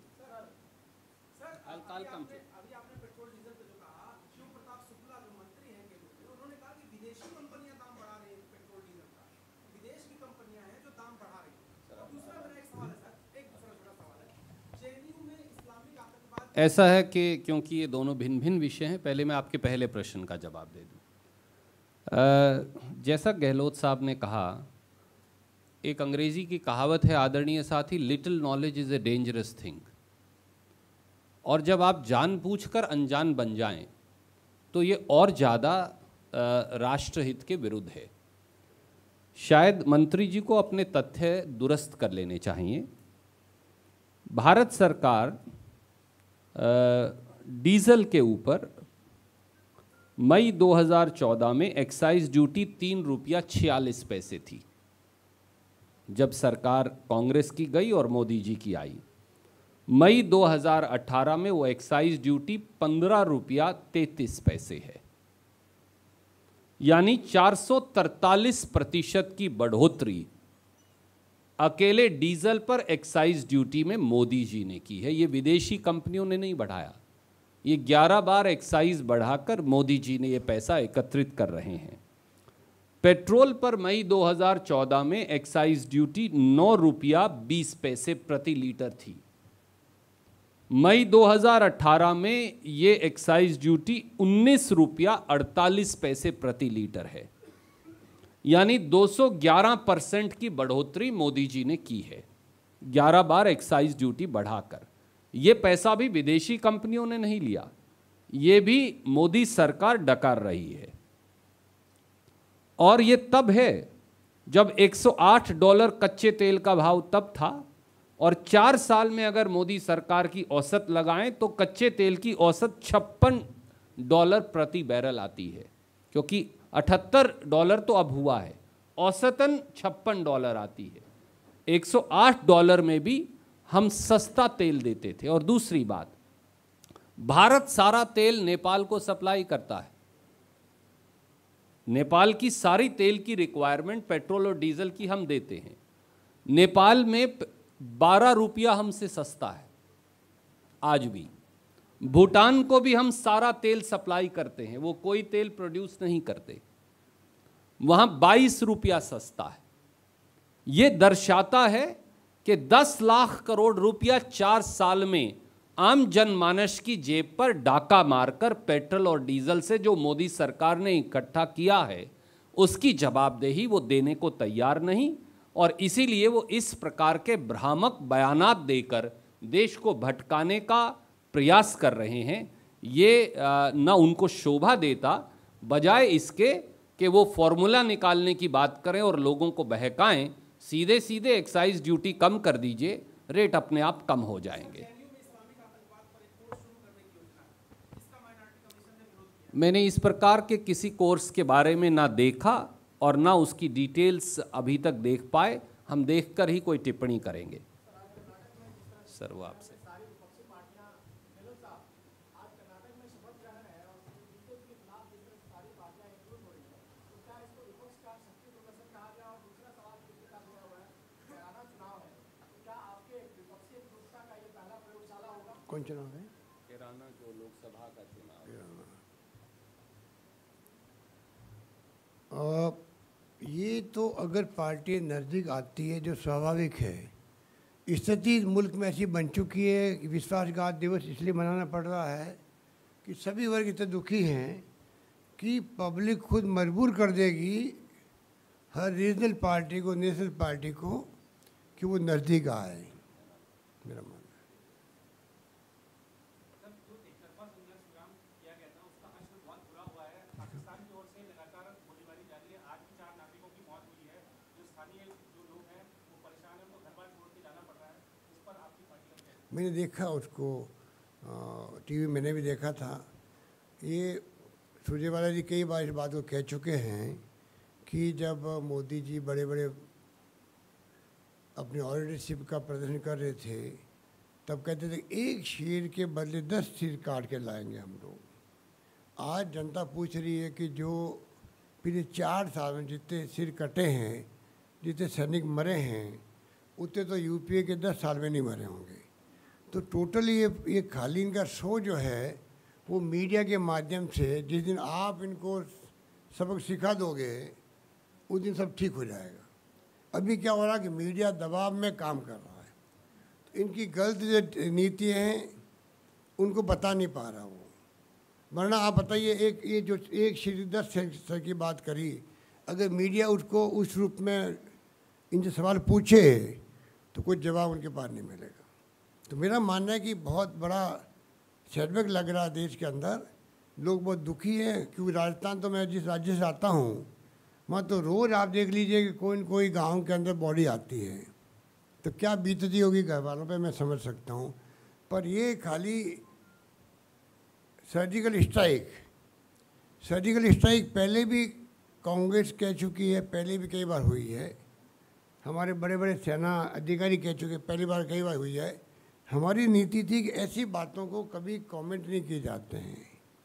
ऐसा है कि क्योंकि ये दोनों भिन्न भिन्न विषय हैं, पहले मैं आपके पहले प्रश्न का जवाब दे दूं। जैसा गहलोत साहब ने कहा, एक अंग्रेजी की कहावत है आदरणीय साथी, little knowledge is a dangerous thing. और जब आप जानबूझकर अनजान बन जाएं तो ये और ज़्यादा राष्ट्रहित के विरुद्ध है। शायद मंत्री जी को अपने तथ्य दुरुस्त कर लेने चाहिए। भारत सरकार डीजल के ऊपर मई दो हज़ार चौदह में एक्साइज ड्यूटी तीन रुपया छियालीस पैसे थी, जब सरकार कांग्रेस की गई और मोदी जी की आई। मई दो हज़ार अठारह में वो एक्साइज ड्यूटी पंद्रह रुपया तैंतीस पैसे है, यानी चार सौ तरतालीस प्रतिशत की बढ़ोतरी अकेले डीजल पर एक्साइज ड्यूटी में मोदी जी ने की है। ये विदेशी कंपनियों ने नहीं बढ़ाया, ये ग्यारह बार एक्साइज बढ़ाकर मोदी जी ने ये पैसा एकत्रित कर रहे हैं। पेट्रोल पर मई दो हज़ार चौदह में एक्साइज ड्यूटी नौ रुपया बीस पैसे प्रति लीटर थी। मई दो हज़ार अठारह में ये एक्साइज ड्यूटी उन्नीस रुपया अड़तालीस पैसे प्रति लीटर है, यानी दो सौ ग्यारह परसेंट की बढ़ोतरी मोदी जी ने की है, ग्यारह बार एक्साइज ड्यूटी बढ़ाकर। ये पैसा भी विदेशी कंपनियों ने नहीं लिया, ये भी मोदी सरकार डकार रही है। और ये तब है जब एक सौ आठ डॉलर कच्चे तेल का भाव तब था, और चार साल में अगर मोदी सरकार की औसत लगाएं तो कच्चे तेल की औसत छप्पन डॉलर प्रति बैरल आती है, क्योंकि अठहत्तर डॉलर तो अब हुआ है, औसतन छप्पन डॉलर आती है। एक सौ आठ डॉलर में भी हम सस्ता तेल देते थे। और दूसरी बात, भारत सारा तेल नेपाल को सप्लाई करता है। नेपाल की सारी तेल की रिक्वायरमेंट पेट्रोल और डीजल की हम देते हैं। नेपाल में बारह रुपया हमसे सस्ता है आज भी। भूटान को भी हम सारा तेल सप्लाई करते हैं, वो कोई तेल प्रोड्यूस नहीं करते, वहां बाईस रुपया सस्ता है। ये दर्शाता है कि दस लाख करोड़ रुपया चार साल में आम जनमानस की जेब पर डाका मारकर पेट्रोल और डीजल से जो मोदी सरकार ने इकट्ठा किया है, उसकी जवाबदेही वो देने को तैयार नहीं, और इसीलिए वो इस प्रकार के भ्रामक बयानात देकर देश को भटकाने का प्रयास कर रहे हैं। ये न उनको शोभा देता, बजाय इसके कि वो फॉर्मूला निकालने की बात करें और लोगों को बहकाएं। सीधे सीधे एक्साइज ड्यूटी कम कर दीजिए, रेट अपने आप कम हो जाएंगे। मैंने इस प्रकार के किसी कोर्स के बारे में ना देखा और ना उसकी डिटेल्स अभी तक देख पाए। हम देखकर ही कोई टिप्पणी करेंगे। सर वो आपसे कौन चुनाव है? कैराना जो लोकसभा का चुनाव। ये तो अगर पार्टी नज़दीक आती है, जो स्वाभाविक है, स्थिति मुल्क में ऐसी बन चुकी है कि विश्वासघात दिवस इसलिए मनाना पड़ रहा है कि सभी वर्ग इतने दुखी हैं कि पब्लिक खुद मजबूर कर देगी हर रीजनल पार्टी को, नेशनल पार्टी को, कि वो नज़दीक आए। मेरा मानना है। मैंने देखा उसको, टीवी मैंने भी देखा था। ये सुरजेवाला जी कई बार इस बात को कह चुके हैं कि जब मोदी जी बड़े बड़े अपनी ऑडिटरशिप का प्रदर्शन कर रहे थे तब कहते थे एक शेर के बदले दस सिर काट के लाएंगे हम लोग। आज जनता पूछ रही है कि जो पिछले चार साल में जितने सिर कटे हैं, जितने सैनिक मरे हैं, उतने तो यूपीए के दस साल में नहीं मरे होंगे। तो टोटली ये ये खाली इनका शो जो है वो मीडिया के माध्यम से, जिस दिन आप इनको सबक सिखा दोगे उस दिन सब ठीक हो जाएगा। अभी क्या हो रहा है कि मीडिया दबाव में काम कर रहा है, तो इनकी गलत जो नीति हैं उनको बता नहीं पा रहा वो। वरना आप बताइए, एक ये जो एक श्री दस सर की बात करी, अगर मीडिया उसको उस रूप में इनसे सवाल पूछे तो कोई जवाब उनके पास नहीं मिलेगा। तो मेरा मानना है कि बहुत बड़ा सेटबैक लग रहा है देश के अंदर। लोग बहुत दुखी हैं, क्योंकि राजस्थान तो मैं जिस राज्य से आता हूँ वहाँ तो रोज़ आप देख लीजिए कि कोई न कोई गांव के अंदर बॉडी आती है। तो क्या बीतती होगी घर वालों पे, मैं समझ सकता हूँ। पर ये खाली सर्जिकल स्ट्राइक सर्जिकल स्ट्राइक पहले भी कांग्रेस कह चुकी है, पहले भी कई बार हुई है। हमारे बड़े बड़े सेना अधिकारी कह चुके, पहली बार कई बार हुई है। हमारी नीति थी कि ऐसी बातों को कभी कमेंट नहीं किए जाते हैं।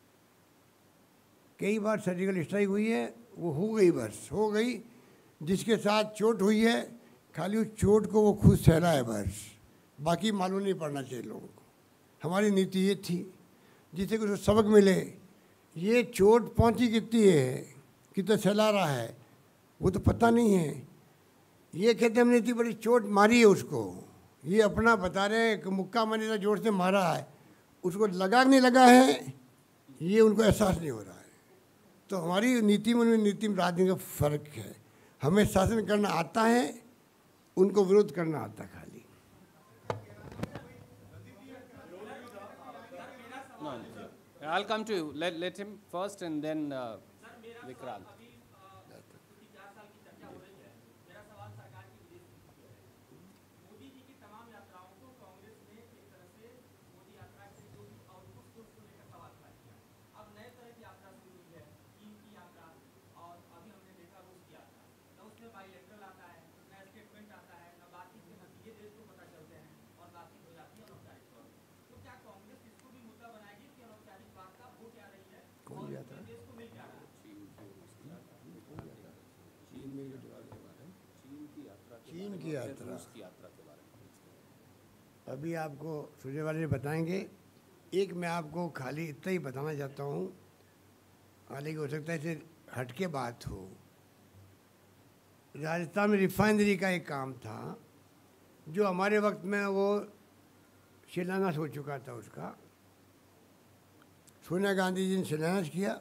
कई बार सर्जिकल स्ट्राइक हुई है, वो हो गई, बस हो गई। जिसके साथ चोट हुई है खाली उस चोट को वो खुद सहला है बस, बाकी मालूम नहीं पड़ना चाहिए लोगों को। हमारी नीति ये थी जिससे कुछ सबक मिले। ये चोट पहुंची कितनी है, कितना सहला रहा है, वो तो पता नहीं है। ये कहते हमने इतनी बड़ी चोट मारी है उसको, ये अपना बता रहे हैं कि मुक्का मैंने तो जोर से मारा है, उसको लगा नहीं लगा है ये उनको एहसास नहीं हो रहा है। तो हमारी नीति में उनमें नीति में राजनीति का फर्क है। हमें शासन करना आता है, उनको विरोध करना आता है खाली। I'll come to you. Let, let him first and then uh, Vikrant. चीन की यात्रा अभी आपको सुरजेवाला जी बताएंगे। एक मैं आपको खाली इतना ही बताना चाहता हूँ, हालांकि हो सकता है इसे हटके बात हो। राजस्थान में रिफाइनरी का एक काम था जो हमारे वक्त में वो शिलान्यास हो चुका था। उसका सोनिया गांधी जी ने शिलान्यास किया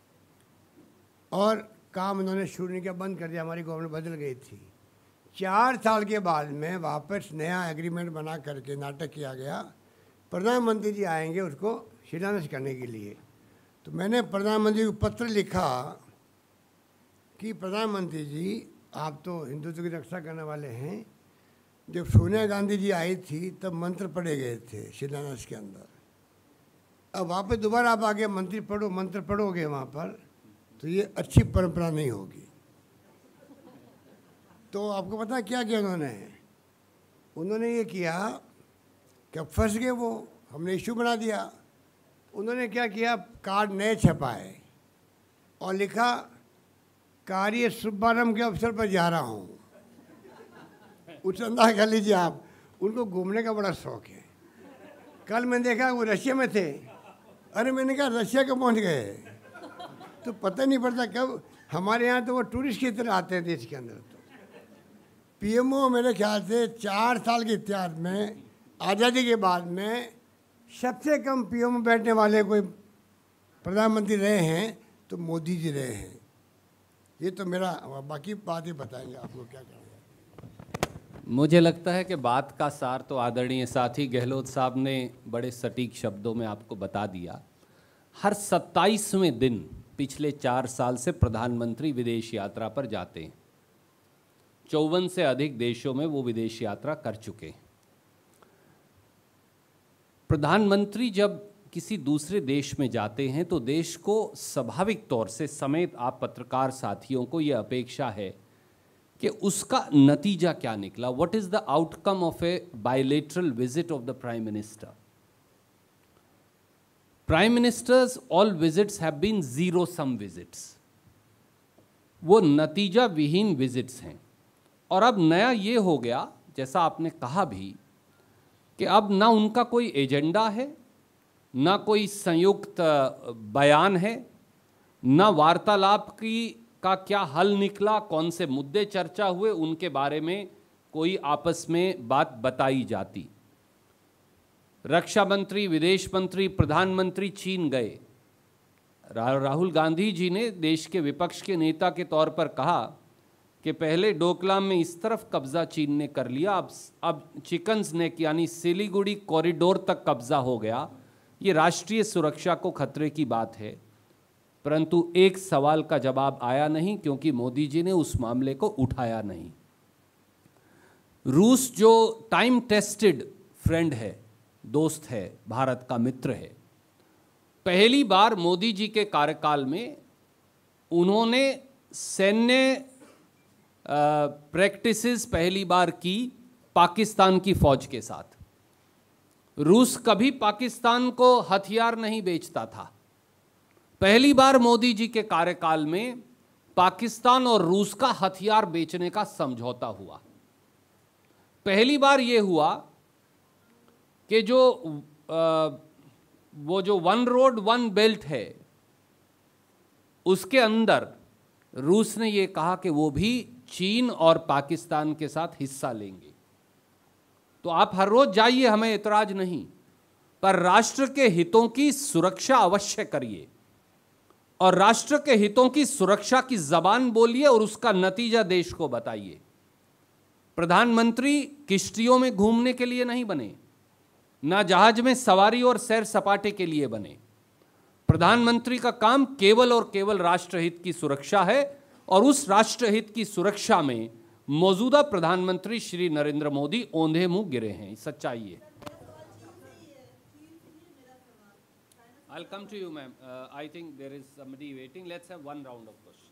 और काम उन्होंने शुरू नहीं किया, बंद कर दिया। हमारी गवर्नमेंट बदल गई थी। चार साल के बाद में वापस नया एग्रीमेंट बना करके नाटक किया गया, प्रधानमंत्री जी आएंगे उसको शिलान्यास करने के लिए। तो मैंने प्रधानमंत्री को पत्र लिखा कि प्रधानमंत्री जी आप तो हिंदुत्व की रक्षा करने वाले हैं। जब सोनिया गांधी जी आई थी तब मंत्र पढ़े गए थे शिलान्यास के अंदर। अब वापस दोबारा आप आगे मंत्री पढ़ो मंत्र पढ़ोगे वहाँ पर, तो ये अच्छी परंपरा नहीं होगी। तो आपको पता है क्या किया उन्होंने? उन्होंने ये किया कि अब फंस गए वो, हमने इशू बना दिया। उन्होंने क्या किया, कार्ड नए छपाए और लिखा कार्य शुभारंभ के अवसर पर जा रहा हूँ। उस अंदाज कर लीजिए आप, उनको घूमने का बड़ा शौक है। कल मैंने देखा वो रशिया में थे। अरे मैंने कहा रशिया कब पहुँच गए? तो पता नहीं पड़ता कब। हमारे यहाँ तो वो टूरिस्ट की तरह आते हैं देश के अंदर। तो पीएमओ मेरे ख्याल से चार साल के इतिहास में आज़ादी के बाद में सबसे कम पीएमओ बैठने वाले कोई प्रधानमंत्री रहे हैं तो मोदी जी रहे हैं। ये तो मेरा, बाकी बात ही बताएंगे आप लोग क्या करेंगे। मुझे लगता है कि बात का सार तो आदरणीय साथी गहलोत साहब ने बड़े सटीक शब्दों में आपको बता दिया। हर सत्ताईसवें दिन पिछले चार साल से प्रधानमंत्री विदेश यात्रा पर जाते हैं। चौवन से अधिक देशों में वो विदेश यात्रा कर चुके हैं। प्रधानमंत्री जब किसी दूसरे देश में जाते हैं तो देश को स्वाभाविक तौर से, समेत आप पत्रकार साथियों को यह अपेक्षा है कि उसका नतीजा क्या निकला, what is the outcome of a bilateral visit of the prime minister. Prime minister's all visits have been zero sum visits, वो नतीजा विहीन विजिट्स हैं। और अब नया ये हो गया, जैसा आपने कहा भी, कि अब ना उनका कोई एजेंडा है, ना कोई संयुक्त बयान है, ना वार्तालाप की का क्या हल निकला, कौन से मुद्दे चर्चा हुए, उनके बारे में कोई आपस में बात बताई जाती। रक्षा मंत्री, विदेश मंत्री, प्रधानमंत्री चीन गए। रा, राहुल गांधी जी ने देश के विपक्ष के नेता के तौर पर कहा कि पहले डोकलाम में इस तरफ कब्जा चीन ने कर लिया, अब अब चिकन्स नेक यानी सिलीगुड़ी कॉरिडोर तक कब्जा हो गया। ये राष्ट्रीय सुरक्षा को खतरे की बात है। परंतु एक सवाल का जवाब आया नहीं, क्योंकि मोदी जी ने उस मामले को उठाया नहीं। रूस जो टाइम टेस्टेड फ्रेंड है, दोस्त है, भारत का मित्र है, पहली बार मोदी जी के कार्यकाल में उन्होंने सैन्य प्रैक्टिसेस पहली बार की पाकिस्तान की फौज के साथ। रूस कभी पाकिस्तान को हथियार नहीं बेचता था। पहली बार मोदी जी के कार्यकाल में पाकिस्तान और रूस का हथियार बेचने का समझौता हुआ। पहली बार यह हुआ कि जो आ, वो जो वन रोड वन बेल्ट है, उसके अंदर रूस ने यह कहा कि वो भी चीन और पाकिस्तान के साथ हिस्सा लेंगे। तो आप हर रोज जाइए, हमें एतराज नहीं, पर राष्ट्र के हितों की सुरक्षा अवश्य करिए और राष्ट्र के हितों की सुरक्षा की जबान बोलिए और उसका नतीजा देश को बताइए। प्रधानमंत्री किश्तियों में घूमने के लिए नहीं बने, ना जहाज में सवारी और सैर सपाटे के लिए बने। प्रधानमंत्री का काम केवल और केवल राष्ट्रहित की सुरक्षा है और उस राष्ट्रहित की सुरक्षा में मौजूदा प्रधानमंत्री श्री नरेंद्र मोदी औंधे मुंह गिरे हैं। सच्चाई है। I'll come to you, ma'am. Uh, I think there is somebody waiting. Let's have one round of questions.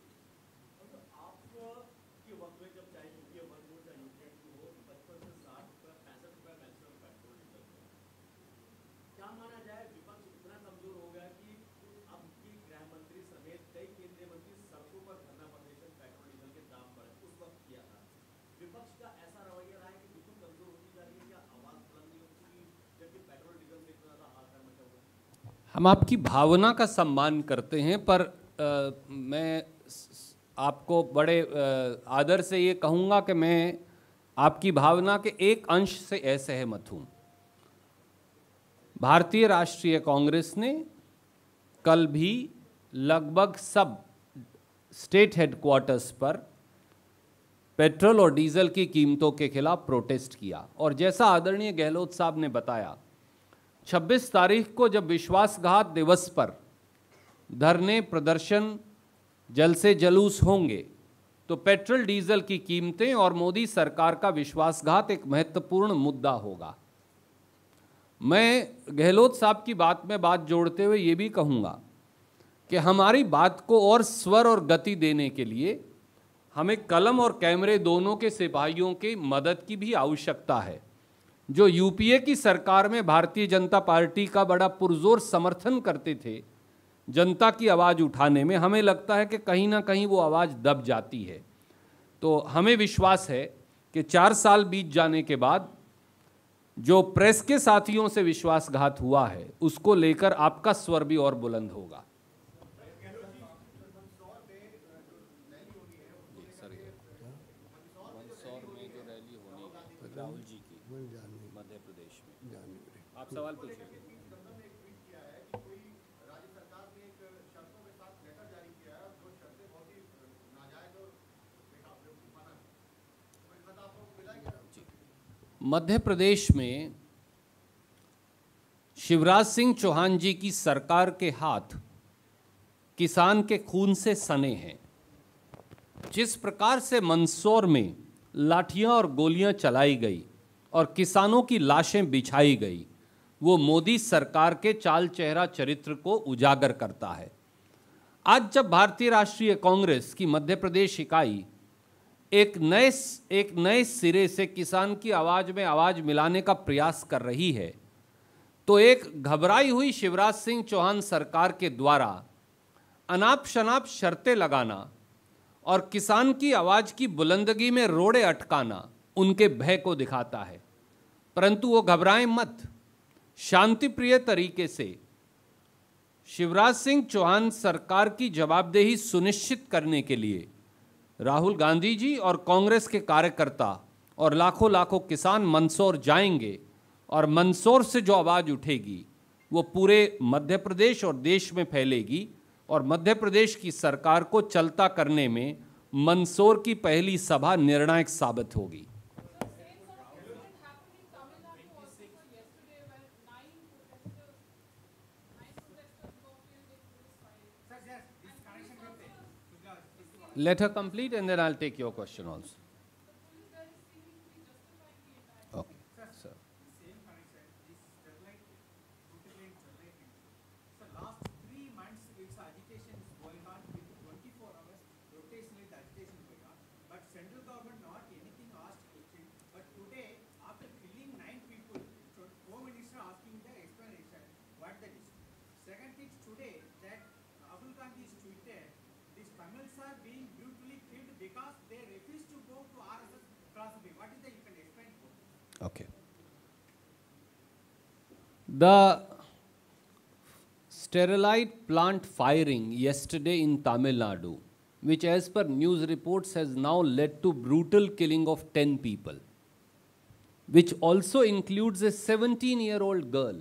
आपके वक्त में जब चाहे यूपीए वन हो चाहे यूपीए टू हो, पचपन से साठ रुपये पैंसठ रुपये मैक्सिमम पेट्रोल डीजल, क्या माना जाए विपक्ष इतना कमजोर हो गया कि अब की गृह मंत्री समेत कई केंद्रीय मंत्री सड़कों पर धरना प्रदर्शन पेट्रोल डीजल के दाम बढ़े उस वक्त किया था। विपक्ष का ऐसा रवैया रहा है कि बिल्कुल कमजोर होती जा रही है, क्या आवाज बुलंद नहीं हो चुकी जबकि पेट्रोल डीजल से इतना ज्यादा हाहाकार मचा हुआ है? हम आपकी भावना का सम्मान करते हैं, पर आ, मैं आपको बड़े आ, आदर से ये कहूँगा कि मैं आपकी भावना के एक अंश से असहमत हूँ। भारतीय राष्ट्रीय कांग्रेस ने कल भी लगभग सब स्टेट हेडक्वार्टर्स पर पेट्रोल और डीजल की कीमतों के खिलाफ प्रोटेस्ट किया। और जैसा आदरणीय गहलोत साहब ने बताया, छब्बीस तारीख को जब विश्वासघात दिवस पर धरने, प्रदर्शन, जलसे जुलूस होंगे तो पेट्रोल डीजल की कीमतें और मोदी सरकार का विश्वासघात एक महत्वपूर्ण मुद्दा होगा। मैं गहलोत साहब की बात में बात जोड़ते हुए ये भी कहूँगा कि हमारी बात को और स्वर और गति देने के लिए हमें कलम और कैमरे दोनों के सिपाहियों की मदद की भी आवश्यकता है। जो यूपीए की सरकार में भारतीय जनता पार्टी का बड़ा पुरजोर समर्थन करते थे जनता की आवाज़ उठाने में, हमें लगता है कि कहीं ना कहीं वो आवाज़ दब जाती है। तो हमें विश्वास है कि चार साल बीत जाने के बाद जो प्रेस के साथियों से विश्वासघात हुआ है उसको लेकर आपका स्वर भी और बुलंद होगा। राहुल जी की मध्य प्रदेश में, आप सवाल पूछिए। राज्य सरकार ने एक मध्य प्रदेश में शिवराज सिंह चौहान जी की सरकार के हाथ किसान के खून से सने हैं। जिस प्रकार से मंदसौर में लाठियां और गोलियां चलाई गई और किसानों की लाशें बिछाई गई, वो मोदी सरकार के चाल चेहरा चरित्र को उजागर करता है। आज जब भारतीय राष्ट्रीय कांग्रेस की मध्य प्रदेश इकाई एक नए एक नए सिरे से किसान की आवाज में आवाज मिलाने का प्रयास कर रही है, तो एक घबराई हुई शिवराज सिंह चौहान सरकार के द्वारा अनाप शनाप शर्तें लगाना और किसान की आवाज की बुलंदगी में रोड़े अटकाना उनके भय को दिखाता है। परंतु वो घबराएं मत। शांतिप्रिय तरीके से शिवराज सिंह चौहान सरकार की जवाबदेही सुनिश्चित करने के लिए राहुल गांधी जी और कांग्रेस के कार्यकर्ता और लाखों लाखों किसान मंदसौर जाएंगे और मंदसौर से जो आवाज़ उठेगी वो पूरे मध्य प्रदेश और देश में फैलेगी और मध्य प्रदेश की सरकार को चलता करने में मंदसौर की पहली सभा निर्णायक साबित होगी। Let her complete and then I'll take your question also. Okay, sir. Same connection, this Sterlite, Sterlite, Sterlite. So last three months, its agitation is going on with twenty-four hours rotationally the agitation going on. But central government not anything asked question. But today, after killing nine people, so Home Minister asking the explanation what that is. Second thing today that Rahul Gandhi is tweeted, these Tamils are being brutally killed because they refuse to go to R S S philosophy. What is that you can explain? Okay. The Sterlite plant firing yesterday in Tamil Nadu, which as per news reports has now led to brutal killing of ten people, which also includes a seventeen-year-old girl.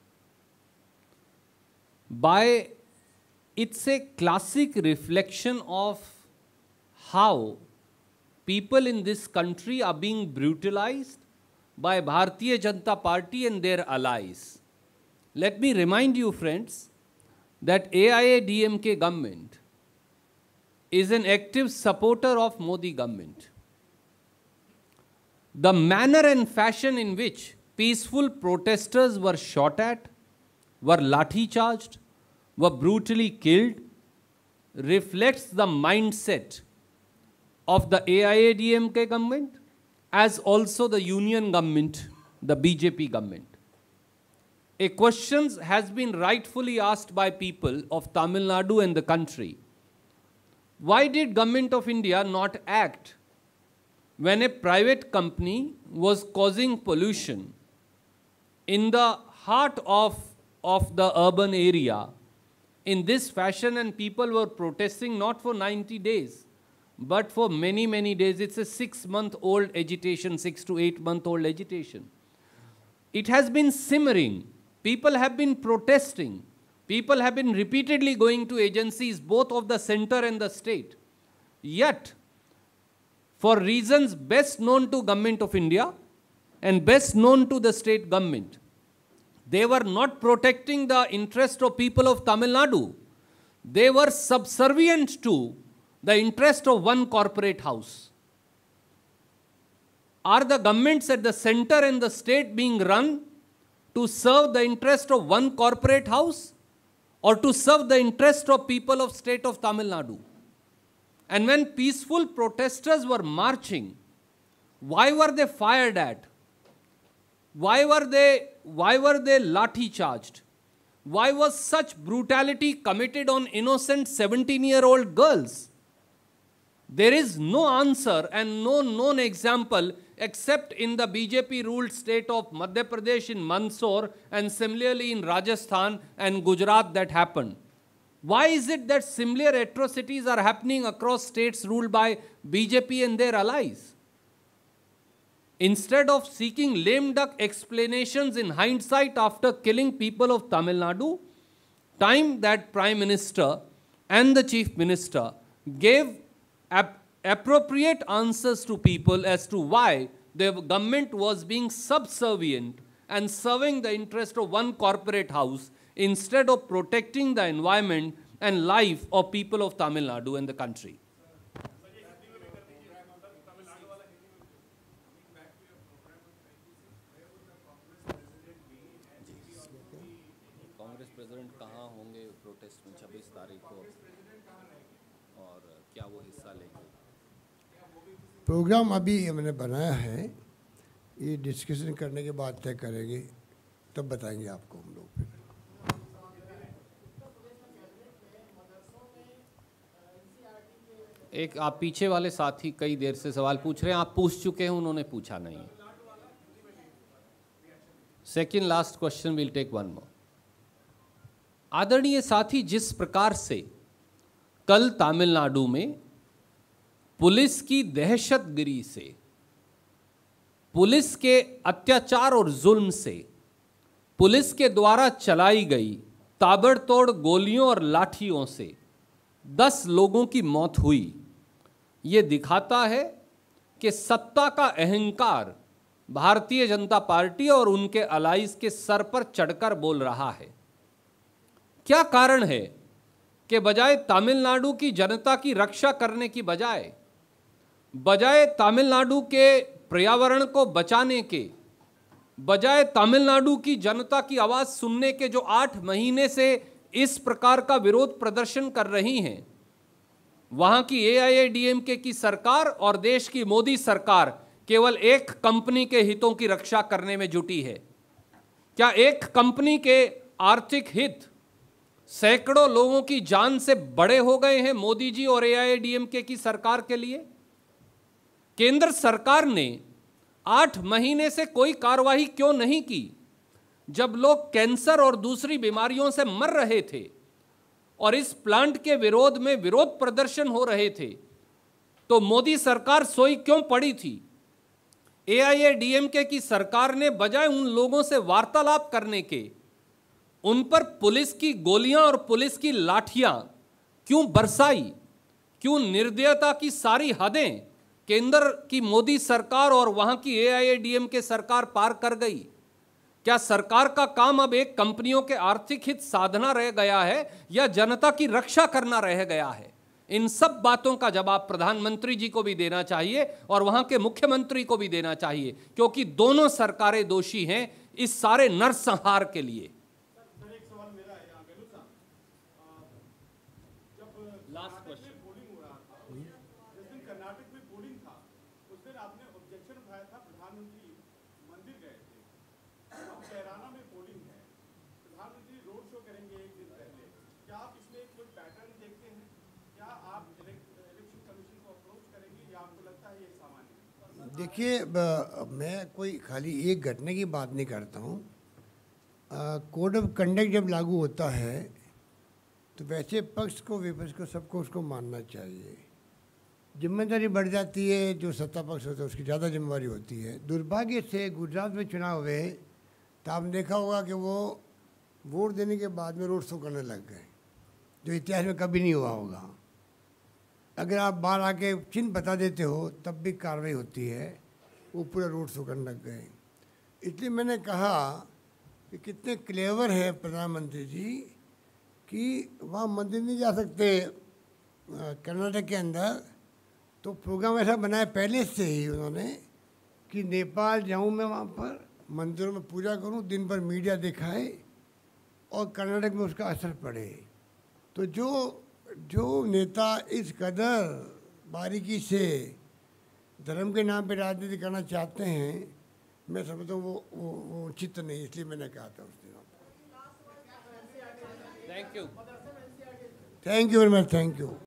By it's a classic reflection of how people in this country are being brutalized by Bharatiya Janata Party and their allies. Let me remind you, friends, that A I A D M K government is an active supporter of Modi government. The manner and fashion in which peaceful protesters were shot at, were lathi charged, were brutally killed, reflects the mindset of the A I A D M K government as also the union government, the B J P government. A question has been rightfully asked by people of Tamil Nadu and the country. Why did Government of India not act when a private company was causing pollution in the heart of, of the urban area in this fashion, and people were protesting not for ninety days, but for many, many days? It's a six-month-old agitation, six to eight-month-old agitation. It has been simmering. People have been protesting. People have been repeatedly going to agencies, both of the center and the state. Yet, for reasons best known to Government of India and best known to the state government, they were not protecting the interest of people of Tamil Nadu. They were subservient to the interest of one corporate house. Are the governments at the center and the state being run to serve the interest of one corporate house or to serve the interest of people of state of Tamil Nadu? And when peaceful protesters were marching, why were they fired at? Why were they, why were they lathi charged? Why was such brutality committed on innocent seventeen-year-old girls? There is no answer and no known example except in the B J P-ruled state of Madhya Pradesh in Mandsaur and similarly in Rajasthan and Gujarat that happened. Why is it that similar atrocities are happening across states ruled by B J P and their allies? Instead of seeking lame duck explanations in hindsight after killing people of Tamil Nadu, time that Prime Minister and the Chief Minister gave ap appropriate answers to people as to why the government was being subservient and serving the interest of one corporate house instead of protecting the environment and life of people of Tamil Nadu and the country. Congress president कहाँ होंगे protest में छब्बीस तारीख को और क्या वो हिस्सा लेंगे? प्रोग्राम अभी मैंने बनाया है, ये डिस्कशन करने के बाद तय करेंगे, तब बताएंगे आपको हम लोग फिर। एक आप पीछे वाले साथी कई देर से सवाल पूछ रहे हैं, आप पूछ चुके हैं, उन्होंने पूछा नहीं है। Second last question, will take one more. आदरणीय साथी, जिस प्रकार से कल तमिलनाडु में पुलिस की दहशतगिरी से, पुलिस के अत्याचार और जुल्म से, पुलिस के द्वारा चलाई गई ताबड़तोड़ गोलियों और लाठियों से दस लोगों की मौत हुई, ये दिखाता है कि सत्ता का अहंकार भारतीय जनता पार्टी और उनके अलाइज के सर पर चढ़कर बोल रहा है। क्या कारण है कि बजाय तमिलनाडु की जनता की रक्षा करने की बजाय बजाय तमिलनाडु के पर्यावरण को बचाने के, बजाय तमिलनाडु की जनता की आवाज सुनने के, जो आठ महीने से इस प्रकार का विरोध प्रदर्शन कर रही हैं, वहां की ए आई ए डी एम के की सरकार और देश की मोदी सरकार केवल एक कंपनी के हितों की रक्षा करने में जुटी है। क्या एक कंपनी के आर्थिक हित सैकड़ों लोगों की जान से बड़े हो गए हैं मोदी जी और ए आई ए डी एम के की सरकार के लिए? केंद्र सरकार ने आठ महीने से कोई कार्रवाई क्यों नहीं की? जब लोग कैंसर और दूसरी बीमारियों से मर रहे थे और इस प्लांट के विरोध में विरोध प्रदर्शन हो रहे थे, तो मोदी सरकार सोई क्यों पड़ी थी? ए आई ए डी एम के की सरकार ने बजाय उन लोगों से वार्तालाप करने के, उन पर पुलिस की गोलियां और पुलिस की लाठियां क्यों बरसाई? क्यों निर्दयता की सारी हदें केंद्र की मोदी सरकार और वहां की ए आई ए डी एम के सरकार पार कर गई? क्या सरकार का काम अब एक कंपनियों के आर्थिक हित साधना रह गया है या जनता की रक्षा करना रह गया है? इन सब बातों का जवाब प्रधानमंत्री जी को भी देना चाहिए और वहां के मुख्यमंत्री को भी देना चाहिए, क्योंकि दोनों सरकारें दोषी हैं इस सारे नरसंहार के लिए। Last question. पोलिंग हो रहा था, जिस दिन कर्नाटक में पोलिंग था, उस दिन आपने ऑब्जेक्शन उठाया था, प्रधानमंत्री मंदिर गए थे। अब कैराना में पोलिंग है, प्रधानमंत्री रोड शो करेंगे एक दिन पहले। क्या आप इसमें कोई पैटर्न देखते हैं? क्या आप इलेक्शन कमीशन को अप्रोच करेंगे या आपको लगता है ये सामान्य? देखिए, मैं कोई खाली एक घटना की बात नहीं करता हूँ। कोड ऑफ कंडक्ट जब लागू होता है तो वैसे पक्ष को विपक्ष को सबको उसको मानना चाहिए। जिम्मेदारी बढ़ जाती है, जो सत्ता पक्ष होता है उसकी ज़्यादा जिम्मेदारी होती है। दुर्भाग्य से गुजरात में चुनाव हुए तो आपने देखा होगा कि वो वोट देने के बाद में रोड शो करने लग गए, जो इतिहास में कभी नहीं हुआ होगा। अगर आप बाहर आके चिन्ह बता देते हो तब भी कार्रवाई होती है, वो पूरा रोड शो करने लग गए। इसलिए मैंने कहा कि कितने क्लेवर है प्रधानमंत्री जी कि वहाँ मंदिर नहीं जा सकते कर्नाटक के अंदर, तो प्रोग्राम ऐसा बनाया पहले से ही उन्होंने कि नेपाल जाऊँ मैं, वहाँ पर मंदिरों में पूजा करूँ, दिन भर मीडिया दिखाए और कर्नाटक में उसका असर पड़े। तो जो जो नेता इस कदर बारीकी से धर्म के नाम पे राजनीति करना चाहते हैं, मैं समझता हूँ वो वो वो उचित नहीं, इसलिए मैंने कहा था उस दिन। Thank you thank you very much, thank you.